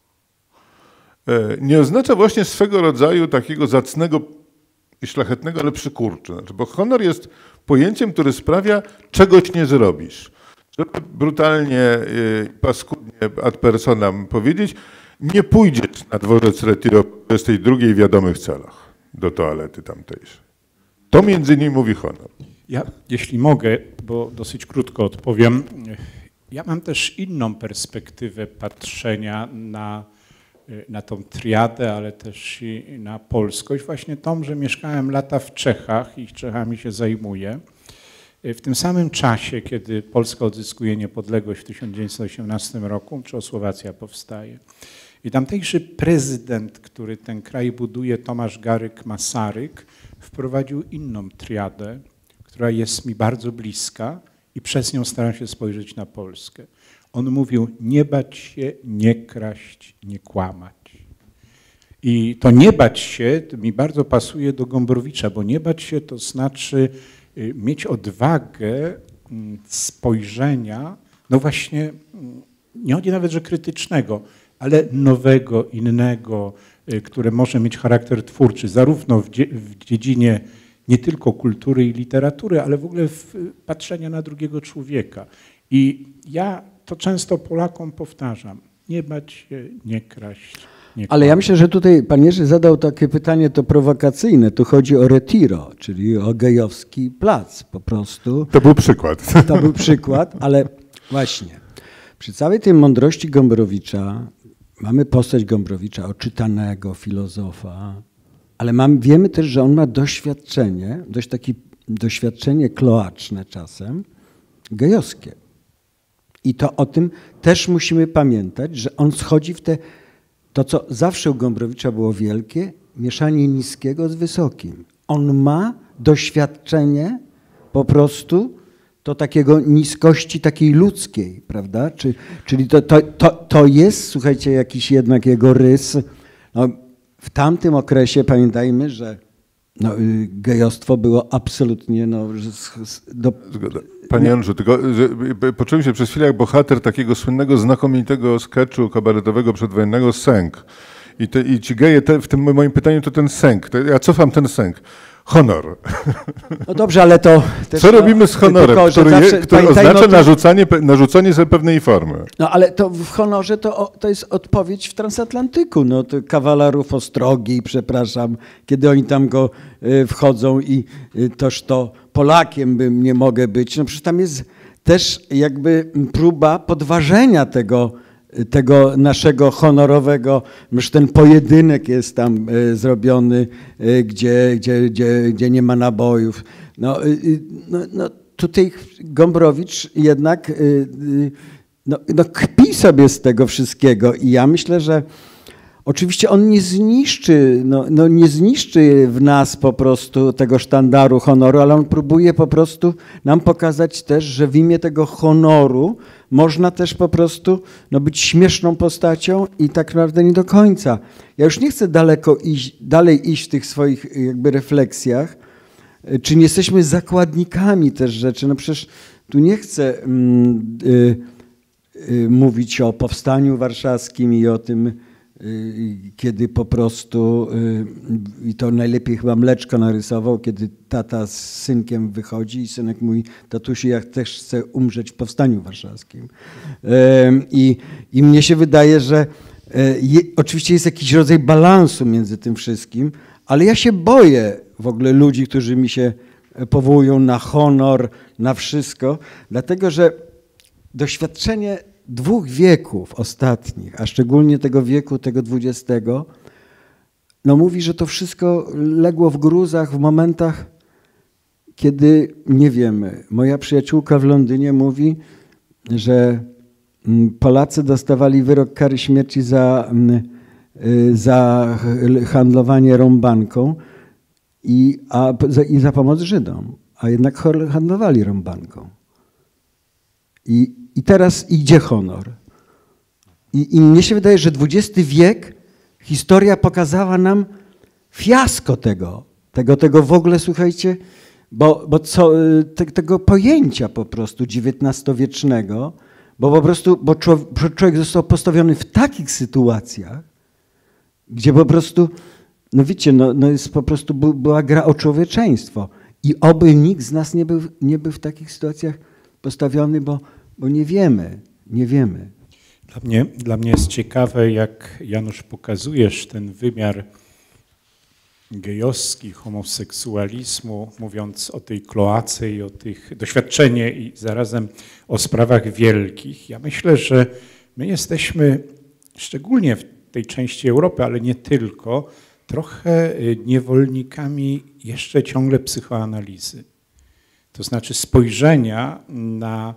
nie oznacza właśnie swego rodzaju takiego zacnego i szlachetnego, ale przykurczu. Znaczy, bo honor jest pojęciem, które sprawia, czegoś nie zrobisz. Żeby brutalnie, paskudnie ad personam powiedzieć, nie pójdziesz na dworzec Retiro w dwudziestej drugiej w wiadomych celach do toalety tamtejszej. To między innymi mówi honor. Ja, jeśli mogę, bo dosyć krótko odpowiem, ja mam też inną perspektywę patrzenia na na tą triadę, ale też i na polskość. Właśnie tą, że mieszkałem lata w Czechach i Czechami się zajmuję. W tym samym czasie, kiedy Polska odzyskuje niepodległość w tysiąc dziewięćset osiemnastym roku, Czechosłowacja powstaje. I tamtejszy prezydent, który ten kraj buduje, Tomasz Garyk Masaryk, wprowadził inną triadę, która jest mi bardzo bliska i przez nią staram się spojrzeć na Polskę. On mówił, nie bać się, nie kraść, nie kłamać. I to nie bać się to mi bardzo pasuje do Gombrowicza, bo nie bać się to znaczy mieć odwagę spojrzenia, no właśnie, nie chodzi nawet, że krytycznego, ale nowego, innego, które może mieć charakter twórczy, zarówno w, dzie w dziedzinie nie tylko kultury i literatury, ale w ogóle w patrzenia na drugiego człowieka. I ja to często Polakom powtarzam, nie bać się, nie kraść, nie Ale ja myślę, że tutaj pan Jerzy zadał takie pytanie, to prowokacyjne. Tu chodzi o Retiro, czyli o gejowski plac po prostu. To był przykład. To był przykład, ale właśnie przy całej tej mądrości Gombrowicza mamy postać Gombrowicza, oczytanego filozofa, ale mam, wiemy też, że on ma doświadczenie, dość takie doświadczenie kloaczne czasem, gejowskie. I to o tym też musimy pamiętać, że on schodzi w te, to co zawsze u Gombrowicza było wielkie, mieszanie niskiego z wysokim. On ma doświadczenie po prostu to takiego niskości takiej ludzkiej, prawda? Czy, czyli to, to, to, to jest, słuchajcie, jakiś jednak jego rys. No, w tamtym okresie pamiętajmy, że no, gejostwo było absolutnie no, do... Zgoda. Panie Januszu, tylko że poczułem się przez chwilę jak bohater takiego słynnego, znakomitego sketchu kabaretowego przedwojennego Sęk. I, te, i ci geje te, w tym moim pytaniu to ten sęk. To ja cofam ten sęk. Honor. No dobrze, ale to... Też Co to, robimy z honorem, tylko, który, zawsze, je, który oznacza no, narzucanie, narzucenie sobie pewnej formy? No ale to w honorze to, to jest odpowiedź w transatlantyku. No, to kawalerów Ostrogi, przepraszam, kiedy oni tam go y, wchodzą i y, toż to Polakiem bym nie mogę być. No przecież tam jest też jakby próba podważenia tego, tego naszego honorowego, już ten pojedynek jest tam y, zrobiony, y, gdzie, gdzie, gdzie, gdzie nie ma nabojów. No, y, no, no tutaj Gombrowicz jednak y, y, no, no kpi sobie z tego wszystkiego i ja myślę, że oczywiście on nie zniszczy, no, no nie zniszczy w nas po prostu tego sztandaru honoru, ale on próbuje po prostu nam pokazać też, że w imię tego honoru można też po prostu no, być śmieszną postacią i tak naprawdę nie do końca. Ja już nie chcę daleko iść, dalej iść w tych swoich jakby refleksjach, czy nie jesteśmy zakładnikami też rzeczy. No przecież tu nie chcę mm, y, y, mówić o powstaniu warszawskim i o tym kiedy po prostu, i to najlepiej chyba Mleczko narysował, kiedy tata z synkiem wychodzi i synek mówi: tatusiu, ja też chcę umrzeć w Powstaniu Warszawskim. I, i mnie się wydaje, że je, oczywiście jest jakiś rodzaj balansu między tym wszystkim, ale ja się boję w ogóle ludzi, którzy mi się powołują na honor, na wszystko, dlatego że doświadczenie dwóch wieków ostatnich, a szczególnie tego wieku, tego dwudziestego, no mówi, że to wszystko legło w gruzach w momentach, kiedy, nie wiem, moja przyjaciółka w Londynie mówi, że Polacy dostawali wyrok kary śmierci za, za handlowanie rąbanką i, a, i za pomoc Żydom, a jednak handlowali rąbanką. I, I teraz idzie honor. I, I mnie się wydaje, że dwudziesty wiek, historia pokazała nam fiasko tego, tego, tego w ogóle, słuchajcie, bo, bo co, te, tego pojęcia po prostu dziewiętnastowiecznego, bo po prostu, bo człowiek, człowiek został postawiony w takich sytuacjach, gdzie po prostu, no wiecie, no, no jest po prostu była gra o człowieczeństwo i oby nikt z nas nie był, nie był w takich sytuacjach postawiony, bo Bo nie wiemy, nie wiemy. Dla mnie, dla mnie jest ciekawe, jak Janusz pokazujesz ten wymiar gejowski, homoseksualizmu, mówiąc o tej kloace i o tych doświadczeniach i zarazem o sprawach wielkich. Ja myślę, że my jesteśmy, szczególnie w tej części Europy, ale nie tylko, trochę niewolnikami jeszcze ciągle psychoanalizy. To znaczy spojrzenia na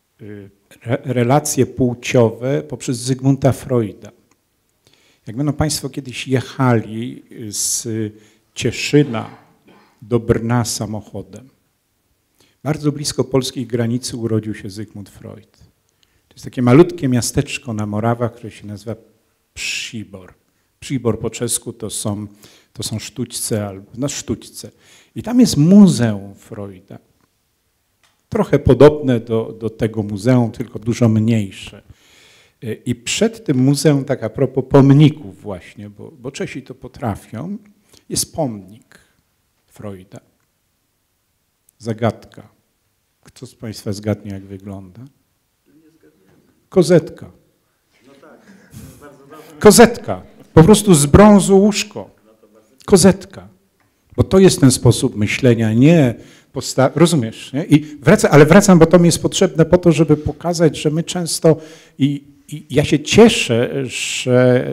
relacje płciowe poprzez Zygmunta Freuda. Jak będą Państwo kiedyś jechali z Cieszyna do Brna samochodem, bardzo blisko polskiej granicy urodził się Zygmunt Freud. To jest takie malutkie miasteczko na Morawach, które się nazywa Przybor. Przybor po czesku to są, to są sztućce, albo no sztućce. I tam jest muzeum Freuda. Trochę podobne do, do tego muzeum, tylko dużo mniejsze. I przed tym muzeum, tak a propos pomników właśnie, bo, bo Czesi to potrafią, jest pomnik Freuda. Zagadka. Kto z Państwa zgadnie, jak wygląda? Kozetka. Kozetka. Po prostu z brązu łóżko. Kozetka. Bo to jest ten sposób myślenia, nie posta- rozumiesz, nie? I wraca, ale wracam, bo to mi jest potrzebne po to, żeby pokazać, że my często, i, i ja się cieszę, że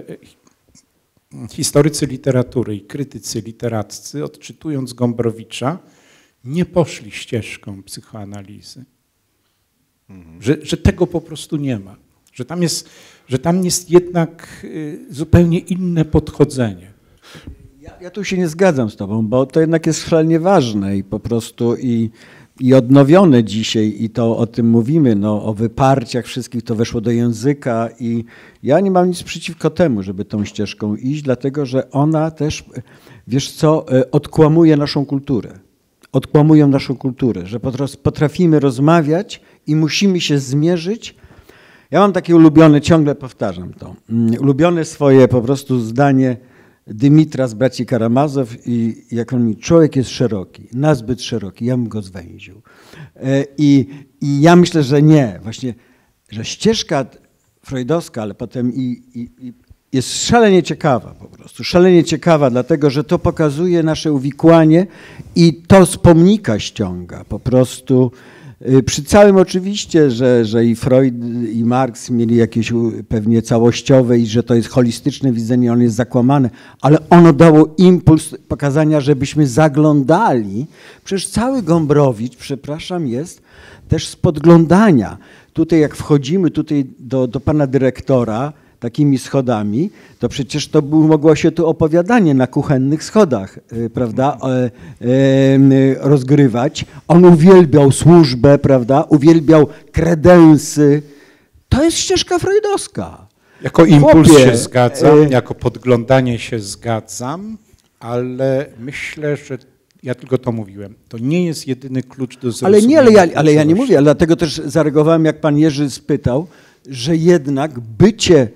historycy literatury i krytycy literaccy, odczytując Gombrowicza, nie poszli ścieżką psychoanalizy. Mhm. Że, że tego po prostu nie ma. Że tam jest, że tam jest jednak zupełnie inne podchodzenie. Ja, ja tu się nie zgadzam z tobą, bo to jednak jest szalenie ważne i po prostu i, i odnowione dzisiaj i to o tym mówimy, no, o wyparciach wszystkich, to weszło do języka i ja nie mam nic przeciwko temu, żeby tą ścieżką iść, dlatego że ona też, wiesz co, odkłamuje naszą kulturę. Odkłamują naszą kulturę, że potrafimy rozmawiać i musimy się zmierzyć. Ja mam takie ulubione, ciągle powtarzam to, ulubione swoje po prostu zdanie Dymitra z braci Karamazow i jak on mi, człowiek jest szeroki, nazbyt szeroki, ja bym go zwęził. I, i ja myślę, że nie, właśnie, że ścieżka freudowska, ale potem i, i, i jest szalenie ciekawa po prostu, szalenie ciekawa, dlatego że to pokazuje nasze uwikłanie i to z pomnika ściąga po prostu. Przy całym oczywiście, że, że i Freud i Marx mieli jakieś pewnie całościowe i że to jest holistyczne widzenie, ono jest zakłamane, ale ono dało impuls pokazania, żebyśmy zaglądali. Przecież cały Gombrowicz, przepraszam, jest też z podglądania. Tutaj jak wchodzimy tutaj do, do pana dyrektora takimi schodami, to przecież to było, mogło się tu opowiadanie na kuchennych schodach, prawda, e, e, rozgrywać. On uwielbiał służbę, prawda, uwielbiał kredensy. To jest ścieżka freudowska. Jako impuls Chłopie, się zgadzam, e... jako podglądanie się zgadzam, ale myślę, że ja tylko to mówiłem. To nie jest jedyny klucz do zrozumienia. Ale nie, ale ja, ale ja nie mówię, ale dlatego też zareagowałem, jak pan Jerzy spytał, że jednak bycie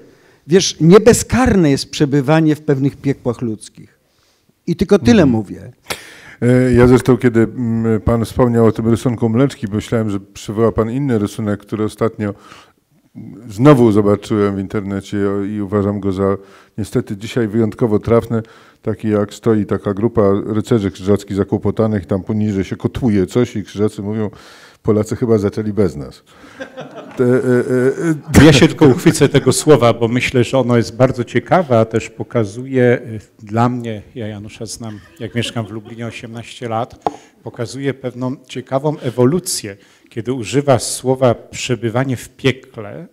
wiesz, niebezkarne jest przebywanie w pewnych piekłach ludzkich. I tylko tyle hmm. mówię. Ja zresztą, kiedy pan wspomniał o tym rysunku Mleczki, myślałem, że przywoła pan inny rysunek, który ostatnio znowu zobaczyłem w internecie i uważam go za niestety dzisiaj wyjątkowo trafny. Taki jak stoi taka grupa rycerzy krzyżackich zakłopotanych, tam poniżej się kotłuje coś i krzyżacy mówią, Polacy chyba zaczęli bez nas. Te, e, e, ja się tylko uchwycę tego słowa, bo myślę, że ono jest bardzo ciekawe, a też pokazuje dla mnie, ja Janusza znam, jak mieszkam w Lublinie osiemnaście lat, pokazuje pewną ciekawą ewolucję. Kiedy używa słowa przebywanie w piekle,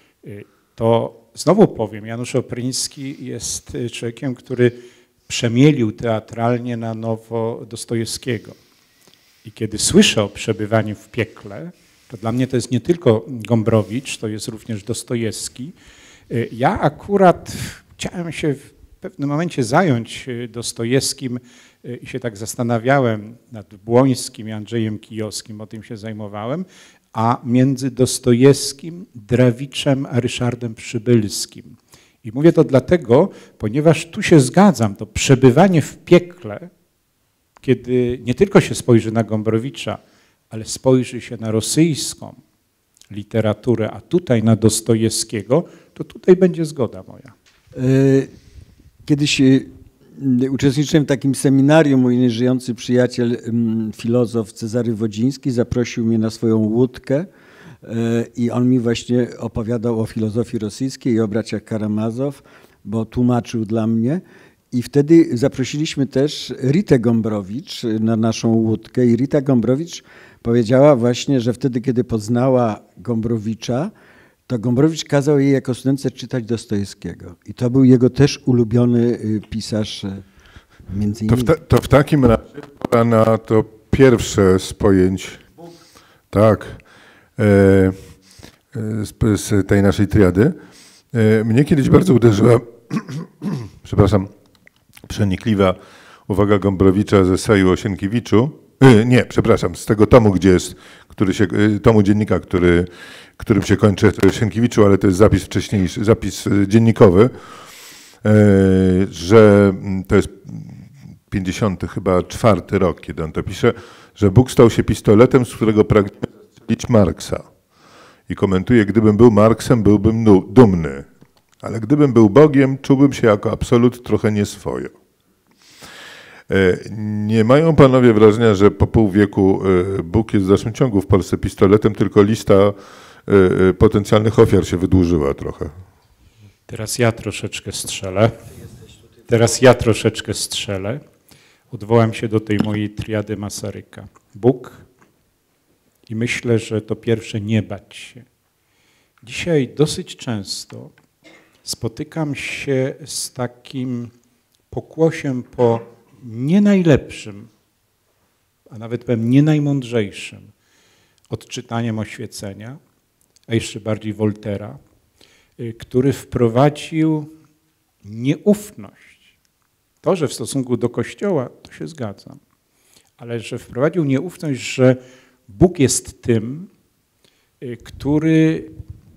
to znowu powiem, Janusz Opryński jest człowiekiem, który przemielił teatralnie na nowo Dostojewskiego. I kiedy słyszę o przebywaniu w piekle, to dla mnie to jest nie tylko Gombrowicz, to jest również Dostojewski. Ja akurat chciałem się w pewnym momencie zająć Dostojewskim i się tak zastanawiałem nad Błońskim i Andrzejem Kijowskim, o tym się zajmowałem, a między Dostojewskim, Drawiczem a Ryszardem Przybylskim. I mówię to dlatego, ponieważ tu się zgadzam, to przebywanie w piekle, kiedy nie tylko się spojrzy na Gombrowicza, ale spojrzy się na rosyjską literaturę, a tutaj na Dostojewskiego, to tutaj będzie zgoda moja. Kiedyś uczestniczyłem w takim seminarium, mój nieżyjący przyjaciel, filozof Cezary Wodziński zaprosił mnie na swoją łódkę i on mi właśnie opowiadał o filozofii rosyjskiej i o braciach Karamazow, bo tłumaczył dla mnie. I wtedy zaprosiliśmy też Ritę Gombrowicz na naszą łódkę i Rita Gombrowicz powiedziała właśnie, że wtedy, kiedy poznała Gombrowicza, to Gombrowicz kazał jej jako studentce czytać Dostojewskiego. I to był jego też ulubiony pisarz między innymi. To w, ta, to w takim razie pora na to pierwsze z pojęć, tak, e, z, z tej naszej triady. E, mnie kiedyś bardzo uderzyła, przepraszam, przenikliwa uwaga Gombrowicza ze eseju o Sienkiewiczu. E, nie, przepraszam, z tego tomu, gdzie jest, który się, tomu dziennika, który, którym się kończy Sienkiewiczu, ale to jest zapis wcześniejszy, zapis dziennikowy, e, że to jest pięćdziesiąty chyba czwarty rok, kiedy on to pisze, że Bóg stał się pistoletem, z którego pragniemy zastrzelić Marksa. I komentuje, gdybym był Marksem, byłbym dumny, ale gdybym był Bogiem, czułbym się jako absolut trochę nieswojo. Nie mają panowie wrażenia, że po pół wieku Bóg jest w dalszym ciągu w Polsce pistoletem, tylko lista potencjalnych ofiar się wydłużyła trochę? Teraz ja troszeczkę strzelę. Teraz ja troszeczkę strzelę. Odwołam się do tej mojej triady Masaryka. Bóg i myślę, że to pierwsze nie bać się. Dzisiaj dosyć często spotykam się z takim pokłosiem po nie najlepszym, a nawet powiem nie najmądrzejszym odczytaniem Oświecenia, a jeszcze bardziej Woltera, który wprowadził nieufność. To, że w stosunku do Kościoła, to się zgadzam, ale że wprowadził nieufność, że Bóg jest tym, który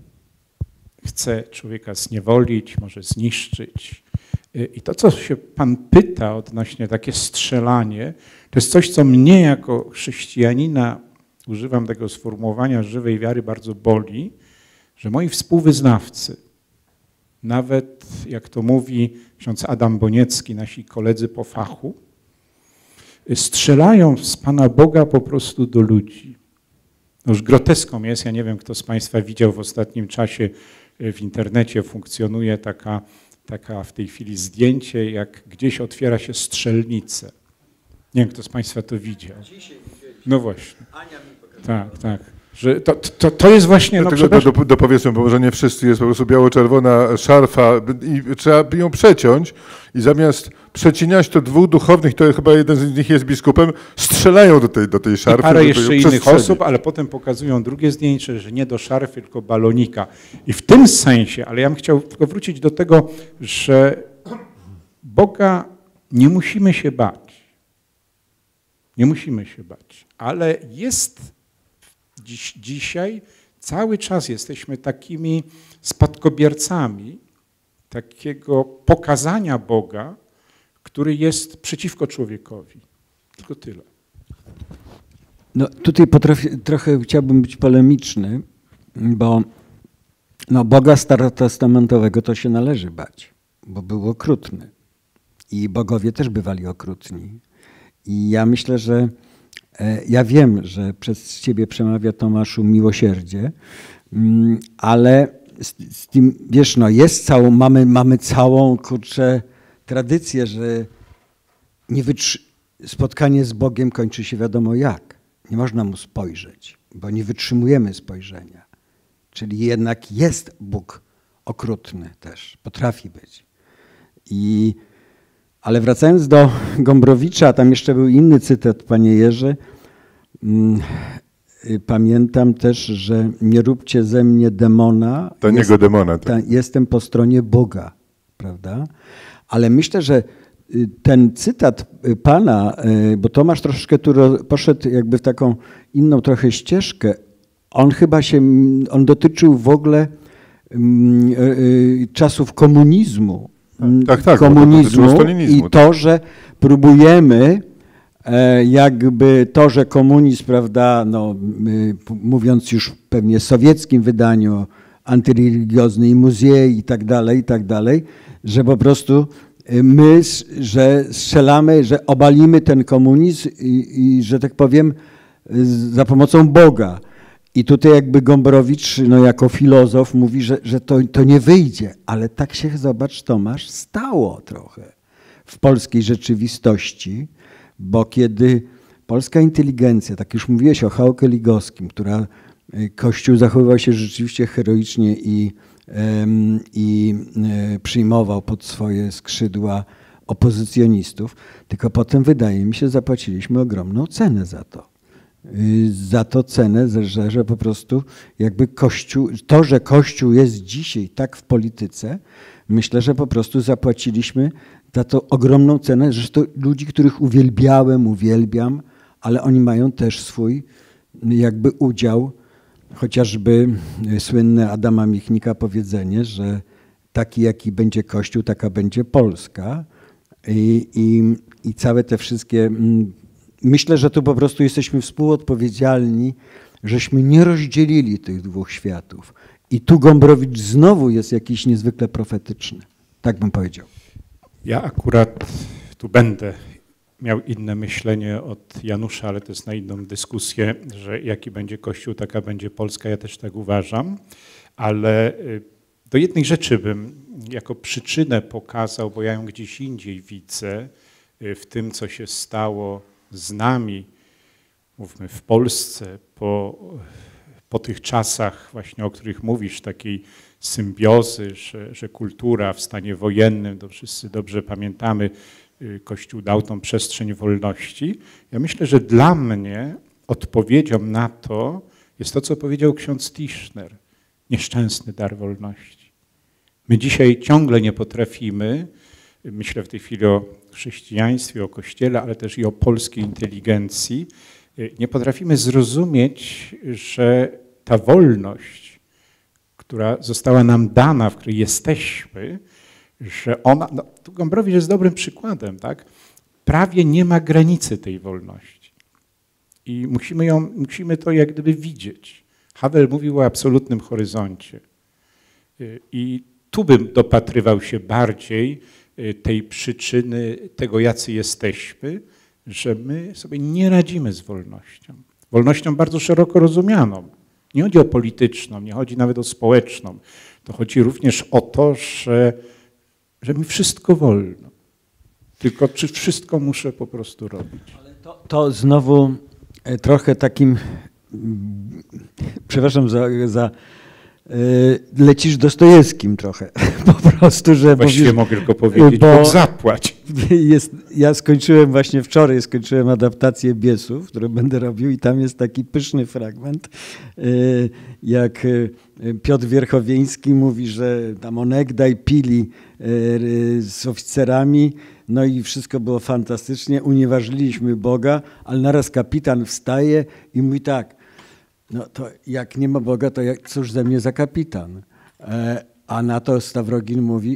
chce człowieka zniewolić, może zniszczyć. I to, co się Pan pyta odnośnie takie strzelanie, to jest coś, co mnie jako chrześcijanina, używam tego sformułowania żywej wiary, bardzo boli, że moi współwyznawcy, nawet jak to mówi ksiądz Adam Boniecki, nasi koledzy po fachu, strzelają z Pana Boga po prostu do ludzi. No już groteską jest, ja nie wiem, kto z Państwa widział w ostatnim czasie w internecie, funkcjonuje taka, taka w tej chwili zdjęcie, jak gdzieś otwiera się strzelnicę. Nie wiem, kto z Państwa to widział. No właśnie. Tak, tak. Że to, to, to jest właśnie... No, no, do, do, dopowiedzmy, bo może nie wszyscy, jest po prostu biało-czerwona szarfa i trzeba ją przeciąć i zamiast przecinać to dwóch duchownych, to chyba jeden z nich jest biskupem, strzelają do tej, do tej szarfy. I parę jeszcze innych osób, ale potem pokazują drugie zdjęcie, że nie do szarfy, tylko balonika. I w tym sensie, ale ja bym chciał tylko wrócić do tego, że Boga nie musimy się bać. Nie musimy się bać, ale jest... Dziś, dzisiaj cały czas jesteśmy takimi spadkobiercami takiego pokazania Boga, który jest przeciwko człowiekowi. Tylko tyle. No tutaj potrafię, trochę chciałbym być polemiczny, bo no Boga starotestamentowego to się należy bać, bo był okrutny. I bogowie też bywali okrutni. I ja myślę, że ja wiem, że przez ciebie przemawia, Tomaszu, miłosierdzie, ale z, z tym, wiesz, no jest całą, mamy, mamy całą, kurczę, tradycję, że nie wytrzy- spotkanie z Bogiem kończy się wiadomo jak. Nie można mu spojrzeć, bo nie wytrzymujemy spojrzenia. Czyli jednak jest Bóg okrutny też, potrafi być. I, ale wracając do Gombrowicza, tam jeszcze był inny cytat, panie Jerzy. Pamiętam też, że nie róbcie ze mnie demona. To nie go demona. Tak. Ta, jestem po stronie Boga, prawda? Ale myślę, że ten cytat pana, bo Tomasz troszeczkę tu poszedł jakby w taką inną trochę ścieżkę, on chyba się, on dotyczył w ogóle czasów komunizmu. Tak, tak, komunizmu to i to, że próbujemy jakby to, że komunizm, prawda, no, mówiąc już pewnie w sowieckim wydaniu, antyreligiozny i muzej i tak dalej, i tak dalej, że po prostu my, że strzelamy, że obalimy ten komunizm i, i że tak powiem za pomocą Boga. I tutaj jakby Gombrowicz, no jako filozof mówi, że, że to, to nie wyjdzie, ale tak się, zobacz Tomasz, stało trochę w polskiej rzeczywistości, bo kiedy polska inteligencja, tak już mówiłeś o Hałke Ligowskim, która Kościół zachowywał się rzeczywiście heroicznie i, i przyjmował pod swoje skrzydła opozycjonistów, tylko potem wydaje mi się zapłaciliśmy ogromną cenę za to. Za to cenę, że, że po prostu jakby Kościół, to, że Kościół jest dzisiaj tak w polityce, myślę, że po prostu zapłaciliśmy za to ogromną cenę, że to ludzi, których uwielbiałem, uwielbiam, ale oni mają też swój jakby udział, chociażby słynne Adama Michnika powiedzenie, że taki jaki będzie Kościół, taka będzie Polska i, i, i całe te wszystkie... Myślę, że tu po prostu jesteśmy współodpowiedzialni, żeśmy nie rozdzielili tych dwóch światów. I tu Gombrowicz znowu jest jakiś niezwykle profetyczny. Tak bym powiedział. Ja akurat tu będę miał inne myślenie od Janusza, ale to jest na inną dyskusję, że jaki będzie Kościół, taka będzie Polska. Ja też tak uważam. Ale do jednej rzeczy bym jako przyczynę pokazał, bo ja ją gdzieś indziej widzę, w tym, co się stało z nami, mówmy w Polsce, po, po tych czasach właśnie, o których mówisz, takiej symbiozy, że, że kultura w stanie wojennym, to wszyscy dobrze pamiętamy, Kościół dał tą przestrzeń wolności. Ja myślę, że dla mnie odpowiedzią na to jest to, co powiedział ksiądz Tischner, nieszczęsny dar wolności. My dzisiaj ciągle nie potrafimy, myślę w tej chwili o chrześcijaństwie, o Kościele, ale też i o polskiej inteligencji, nie potrafimy zrozumieć, że ta wolność, która została nam dana, w której jesteśmy, że ona, no, tu Gombrowicz jest dobrym przykładem, tak? Prawie nie ma granicy tej wolności. I musimy ją, musimy to jak gdyby widzieć. Havel mówił o absolutnym horyzoncie. I tu bym dopatrywał się bardziej tej przyczyny, tego jacy jesteśmy, że my sobie nie radzimy z wolnością. Wolnością bardzo szeroko rozumianą. Nie chodzi o polityczną, nie chodzi nawet o społeczną. To chodzi również o to, że, że mi wszystko wolno. Tylko czy wszystko muszę po prostu robić. Ale to, to znowu trochę takim, przepraszam za, za lecisz Dostojewskim trochę, po prostu, że... Właściwie mówisz, mogę tylko powiedzieć, bo Bóg zapłać. Jest, ja skończyłem właśnie wczoraj, skończyłem adaptację Biesów, którą będę robił i tam jest taki pyszny fragment, jak Piotr Wierchowieński mówi, że tam onegdaj pili z oficerami, no i wszystko było fantastycznie, unieważniliśmy Boga, ale naraz kapitan wstaje i mówi tak, no to jak nie ma Boga, to jak, cóż ze mnie za kapitan? E, a na to Stawrogin mówi,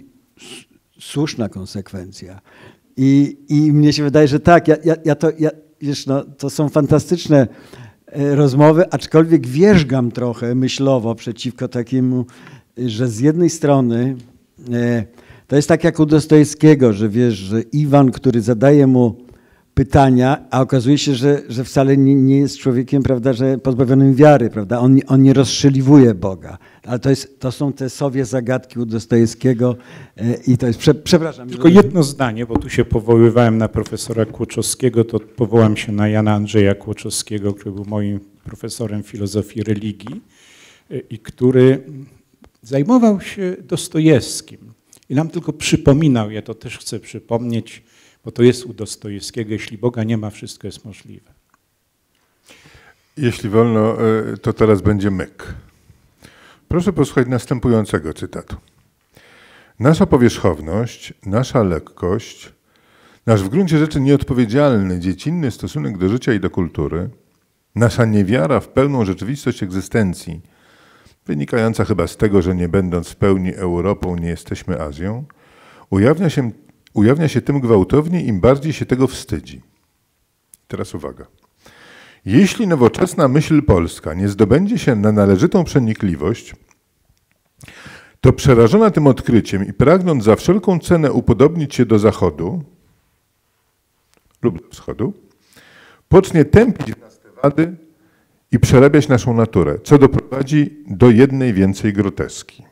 słuszna konsekwencja. I, i mnie się wydaje, że tak, ja, ja, ja to, ja, wiesz, no, to są fantastyczne rozmowy, aczkolwiek wierzgam trochę myślowo przeciwko takiemu, że z jednej strony to jest tak jak u Dostojewskiego, że wiesz, że Iwan, który zadaje mu pytania, a okazuje się, że, że wcale nie, nie jest człowiekiem, prawda, że pozbawionym wiary, prawda, on, on nie rozstrzeliwuje Boga, ale to, jest, to są te sowie zagadki u Dostojewskiego i to jest, prze, przepraszam. Tylko jedno zdanie, bo tu się powoływałem na profesora Kłoczowskiego, to powołam się na Jana Andrzeja Kłoczowskiego, który był moim profesorem filozofii religii i który zajmował się Dostojewskim i nam tylko przypominał, ja to też chcę przypomnieć, bo to jest u Dostojewskiego, jeśli Boga nie ma, wszystko jest możliwe. Jeśli wolno, to teraz będzie myk. Proszę posłuchać następującego cytatu. Nasza powierzchowność, nasza lekkość, nasz w gruncie rzeczy nieodpowiedzialny, dziecinny stosunek do życia i do kultury, nasza niewiara w pełną rzeczywistość egzystencji, wynikająca chyba z tego, że nie będąc w pełni Europą, nie jesteśmy Azją, ujawnia się Ujawnia się tym gwałtownie, im bardziej się tego wstydzi. Teraz uwaga. Jeśli nowoczesna myśl polska nie zdobędzie się na należytą przenikliwość, to przerażona tym odkryciem i pragnąc za wszelką cenę upodobnić się do Zachodu lub do Wschodu, pocznie tępić w nas te wady i przerabiać naszą naturę, co doprowadzi do jednej więcej groteski.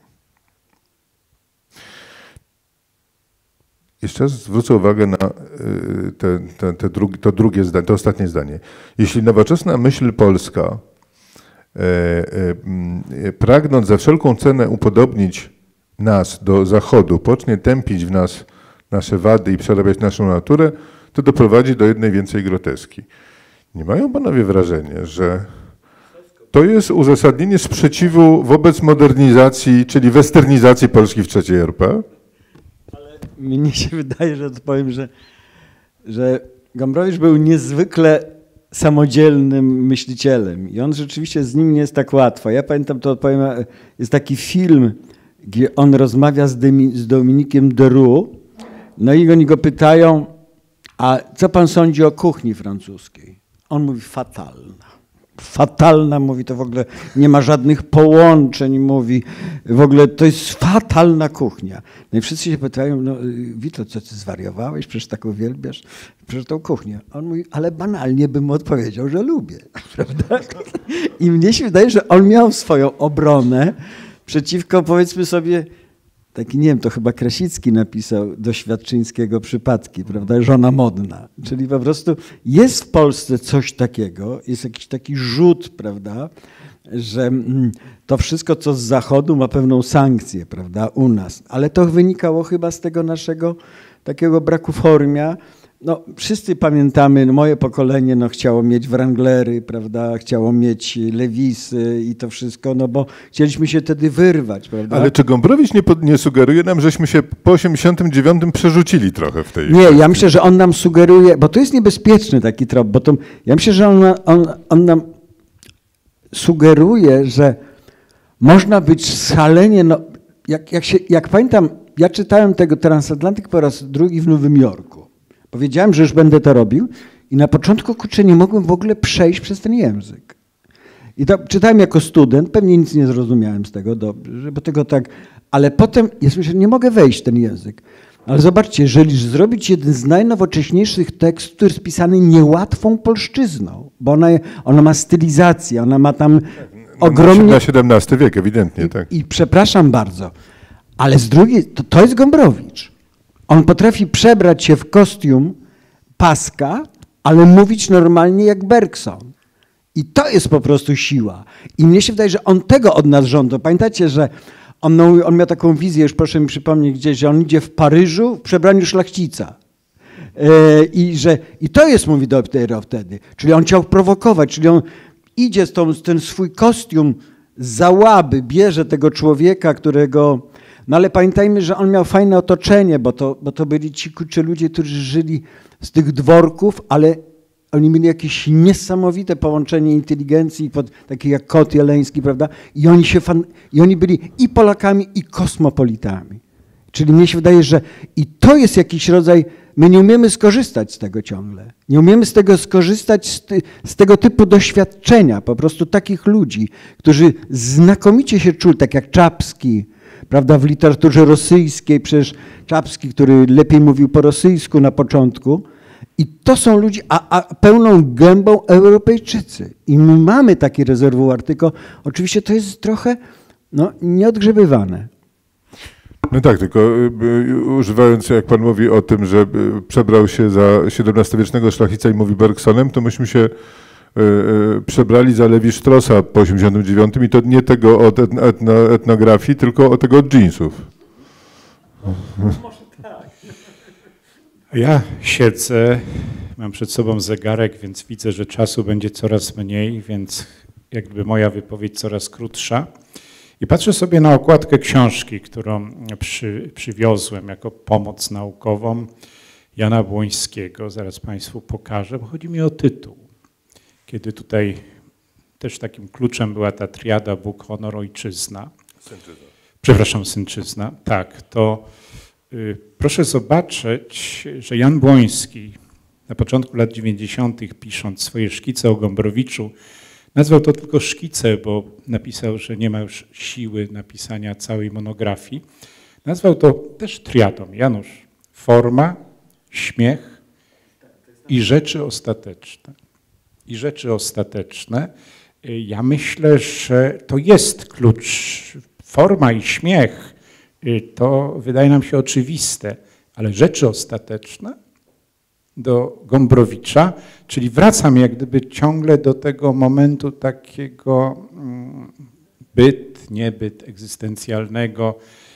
Jeszcze raz zwrócę uwagę na te, te, te drugi, to drugie zdanie, to ostatnie zdanie. Jeśli nowoczesna myśl polska, e, e, pragnąc za wszelką cenę upodobnić nas do Zachodu, pocznie tępić w nas nasze wady i przerabiać naszą naturę, to doprowadzi do jednej więcej groteski. Nie mają panowie wrażenia, że to jest uzasadnienie sprzeciwu wobec modernizacji, czyli westernizacji Polski w trzeciej R P? Mnie się wydaje, że odpowiem, że, że Gombrowicz był niezwykle samodzielnym myślicielem i on rzeczywiście z nim nie jest tak łatwo. Ja pamiętam, to odpowiem, jest taki film, gdzie on rozmawia z, Demi, z Dominikiem Deroux, no i oni go pytają, a co pan sądzi o kuchni francuskiej? On mówi fatalna. Fatalna, mówi, to w ogóle nie ma żadnych połączeń, mówi, w ogóle to jest fatalna kuchnia. No i wszyscy się pytają, no Wito, co ty zwariowałeś, przecież tak uwielbiasz, przecież tą kuchnię. On mówi, ale banalnie bym mu odpowiedział, że lubię, prawda? I mnie się wydaje, że on miał swoją obronę przeciwko, powiedzmy sobie, taki, nie wiem, to chyba Krasicki napisał do Świadczyńskiego przypadki, prawda, żona modna. Czyli po prostu jest w Polsce coś takiego, jest jakiś taki rzut, prawda, że to wszystko, co z Zachodu ma pewną sankcję, prawda, u nas. Ale to wynikało chyba z tego naszego takiego braku formia. No, wszyscy pamiętamy, no, moje pokolenie no, chciało mieć Wranglery, prawda, chciało mieć Lewisy i to wszystko, no bo chcieliśmy się wtedy wyrwać, prawda? Ale czy Gombrowicz nie, nie sugeruje nam, żeśmy się po osiemdziesiątym dziewiątym przerzucili trochę w tej... Nie, ja myślę, że on nam sugeruje, bo to jest niebezpieczny taki trop, bo to, ja myślę, że on, on, on nam sugeruje, że można być szalenie, no, jak, jak, się, jak pamiętam, ja czytałem tego Transatlantyk po raz drugi w Nowym Jorku. Powiedziałem, że już będę to robił i na początku, kurczę, nie mogłem w ogóle przejść przez ten język. I to czytałem jako student, pewnie nic nie zrozumiałem z tego dobrze, bo tego tak, ale potem, jest myślę, nie mogę wejść w ten język. Ale zobaczcie, jeżeli zrobić jeden z najnowocześniejszych tekstów, który jest pisany niełatwą polszczyzną, bo ona, ona ma stylizację, ona ma tam ogromnie... Na siedemnasty wiek, ewidentnie, tak. I, i przepraszam bardzo, ale z drugiej, to, to jest Gombrowicz. On potrafi przebrać się w kostium paska, ale mówić normalnie jak Bergson. I to jest po prostu siła. I mnie się wydaje, że on tego od nas żąda. Pamiętacie, że on, no, on miał taką wizję, już proszę mi przypomnieć gdzieś, że on idzie w Paryżu w przebraniu szlachcica. Yy, i, że, I to jest, mówi dopiero wtedy. Czyli on chciał prowokować, czyli on idzie z, tą, z ten swój kostium za łaby, bierze tego człowieka, którego... No ale pamiętajmy, że on miał fajne otoczenie, bo to, bo to byli ci kurczę ludzie, którzy żyli z tych dworków, ale oni mieli jakieś niesamowite połączenie inteligencji, pod, takie jak Kot Jeleński, prawda? I oni, się fan, I oni byli i Polakami, i kosmopolitami. Czyli mnie się wydaje, że i to jest jakiś rodzaj, my nie umiemy skorzystać z tego ciągle. Nie umiemy z tego skorzystać, z, ty, z tego typu doświadczenia, po prostu takich ludzi, którzy znakomicie się czuli, tak jak Czapski, prawda, w literaturze rosyjskiej, przecież Czapski, który lepiej mówił po rosyjsku na początku. I to są ludzie, a, a pełną gębą Europejczycy. I my mamy taki rezerwuar, tylko oczywiście to jest trochę no, nieodgrzebywane. No tak, tylko y, używając, jak pan mówi o tym, że y, przebrał się za siedemnastowiecznego szlachcica i mówi Bergsonem, to myśmy się y, y, przebrali za Lewi Straussa po osiemdziesiątym dziewiątym i to nie tego od etno, etno, etnografii, tylko od tego od jeansów. Ja siedzę, mam przed sobą zegarek, więc widzę, że czasu będzie coraz mniej, więc jakby moja wypowiedź coraz krótsza. I patrzę sobie na okładkę książki, którą przy, przywiozłem jako pomoc naukową Jana Błońskiego. Zaraz Państwu pokażę, bo chodzi mi o tytuł. Kiedy tutaj też takim kluczem była ta triada Bóg, honor, ojczyzna. Synczyzna. Przepraszam, synczyzna. Tak, to y, proszę zobaczyć, że Jan Błoński na początku lat dziewięćdziesiątych pisząc swoje szkice o Gombrowiczu, nazwał to tylko szkice, bo napisał, że nie ma już siły napisania całej monografii. Nazwał to też triadą. Janusz, forma, śmiech i rzeczy ostateczne. I rzeczy ostateczne. Ja myślę, że to jest klucz. Forma i śmiech to wydaje nam się oczywiste, ale rzeczy ostateczne do Gombrowicza, czyli wracam jak gdyby ciągle do tego momentu takiego byt, niebyt, egzystencjalnego,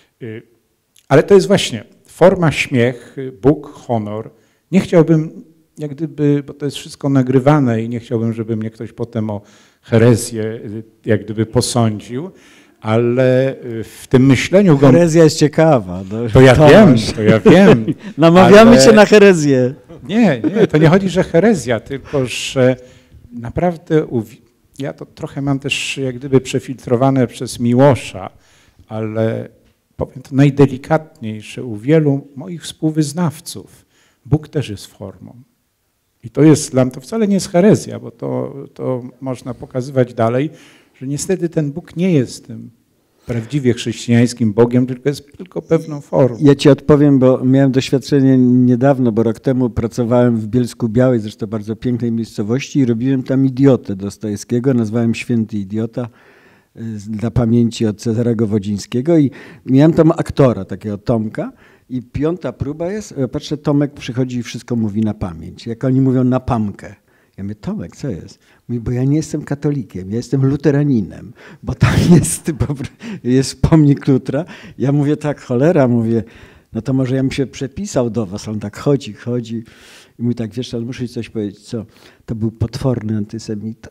ale to jest właśnie forma, śmiech, Bóg, honor. Nie chciałbym, jak gdyby, bo to jest wszystko nagrywane i nie chciałbym, żeby mnie ktoś potem o herezję jak gdyby posądził, ale w tym myśleniu... Herezja jest ciekawa. No, to ja wiem, to ja wiem. Namawiamy ale... cię na herezję. Nie, nie, to nie chodzi, że herezja, tylko że naprawdę ja to trochę mam też jak gdyby przefiltrowane przez Miłosza, ale powiem to najdelikatniej, że u wielu moich współwyznawców Bóg też jest formą. I to jest dla mnie, to wcale nie jest herezja, bo to, to można pokazywać dalej, że niestety ten Bóg nie jest tym prawdziwie chrześcijańskim Bogiem, tylko jest tylko pewną formą. Ja ci odpowiem, bo miałem doświadczenie niedawno, bo rok temu pracowałem w Bielsku Białej, zresztą bardzo pięknej miejscowości i robiłem tam idiotę Dostojewskiego, nazwałem Święty Idiota dla pamięci od Cezarego Wodzińskiego i miałem tam aktora, takiego Tomka i piąta próba jest, ja patrzę, Tomek przychodzi i wszystko mówi na pamięć, jak oni mówią na pamkę. Ja mówię, Tomek, co jest? Mówi, bo ja nie jestem katolikiem, ja jestem luteraninem, bo tam jest, jest pomnik Lutra. Ja mówię, tak, cholera, mówię, no to może ja bym się przepisał do was. On tak chodzi, chodzi i mówi tak, wiesz, ale muszę ci coś powiedzieć, co? To był potworny antysemita.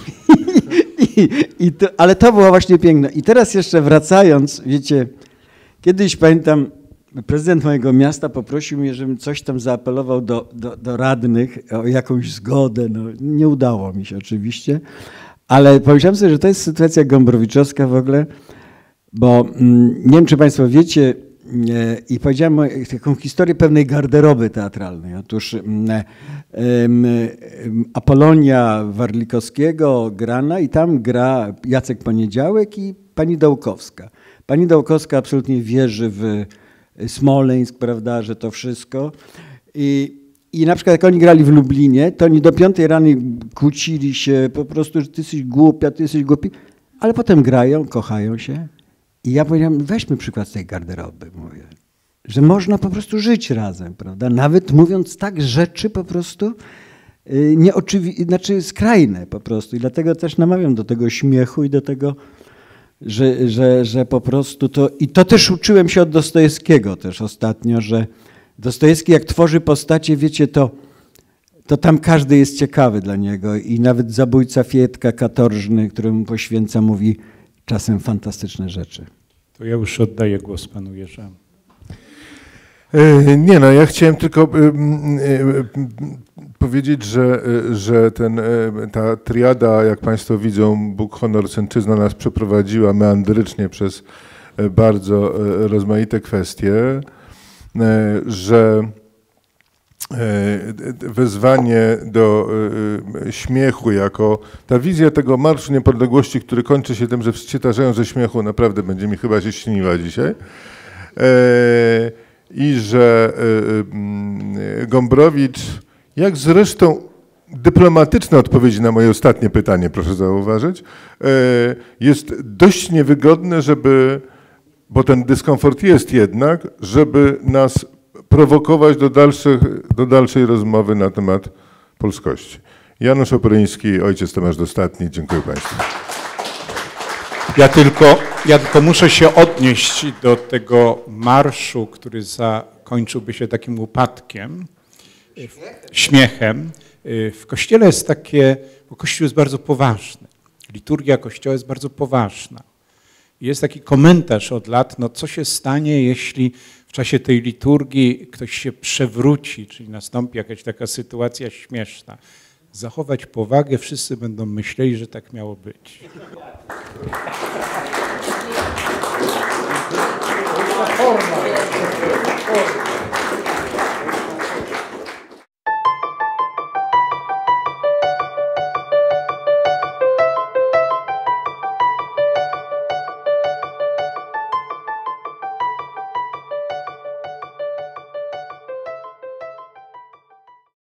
I, i to, ale to było właśnie piękne. I teraz jeszcze wracając, wiecie, kiedyś pamiętam, prezydent mojego miasta poprosił mnie, żebym coś tam zaapelował do, do, do radnych o jakąś zgodę. No, nie udało mi się oczywiście, ale pomyślałem sobie, że to jest sytuacja gombrowiczowska w ogóle, bo mm, nie wiem, czy Państwo wiecie, e, i powiedziałem taką historię pewnej garderoby teatralnej. Otóż mm, e, e, Apolonia Warlikowskiego grana i tam gra Jacek Poniedziałek i pani Dołkowska. Pani Dołkowska absolutnie wierzy w Smoleńsk, prawda, że to wszystko. I, I na przykład jak oni grali w Lublinie, to oni do piątej rany kłócili się, po prostu, że ty jesteś głupia, ty jesteś głupi, ale potem grają, kochają się. I ja powiedziałem, weźmy przykład z tej garderoby, mówię, że można po prostu żyć razem, prawda, nawet mówiąc tak rzeczy po prostu nieoczywiste, znaczy skrajne po prostu. I dlatego też namawiam do tego śmiechu i do tego, Że, że, że po prostu to... I to też uczyłem się od Dostojewskiego też ostatnio, że Dostojewski jak tworzy postacie, wiecie, to, to tam każdy jest ciekawy dla niego i nawet zabójca Fietka katorżny, któremu poświęca, mówi czasem fantastyczne rzeczy. To ja już oddaję głos panu Jerzemu. Nie no, ja chciałem tylko powiedzieć, że, że ten, ta triada, jak Państwo widzą, Bóg, honor, synczyzna nas przeprowadziła meandrycznie przez bardzo rozmaite kwestie, że wezwanie do śmiechu jako ta wizja tego Marszu Niepodległości, który kończy się tym, że wszyscy tarzają ze śmiechu, naprawdę będzie mi chyba się śniła dzisiaj. I że Gombrowicz, jak zresztą dyplomatyczne odpowiedzi na moje ostatnie pytanie, proszę zauważyć, jest dość niewygodne, żeby, bo ten dyskomfort jest jednak, żeby nas prowokować do, dalszych, do dalszej rozmowy na temat polskości. Janusz Opryński, ojciec Tomasz Dostatni, dziękuję Państwu. Ja tylko, ja tylko muszę się odnieść do tego marszu, który zakończyłby się takim upadkiem, śmiechem. W Kościele jest takie, bo Kościół jest bardzo poważny. Liturgia Kościoła jest bardzo poważna. Jest taki komentarz od lat, no co się stanie, jeśli w czasie tej liturgii ktoś się przewróci, czyli nastąpi jakaś taka sytuacja śmieszna. Zachować powagę, wszyscy będą myśleli, że tak miało być. Forma.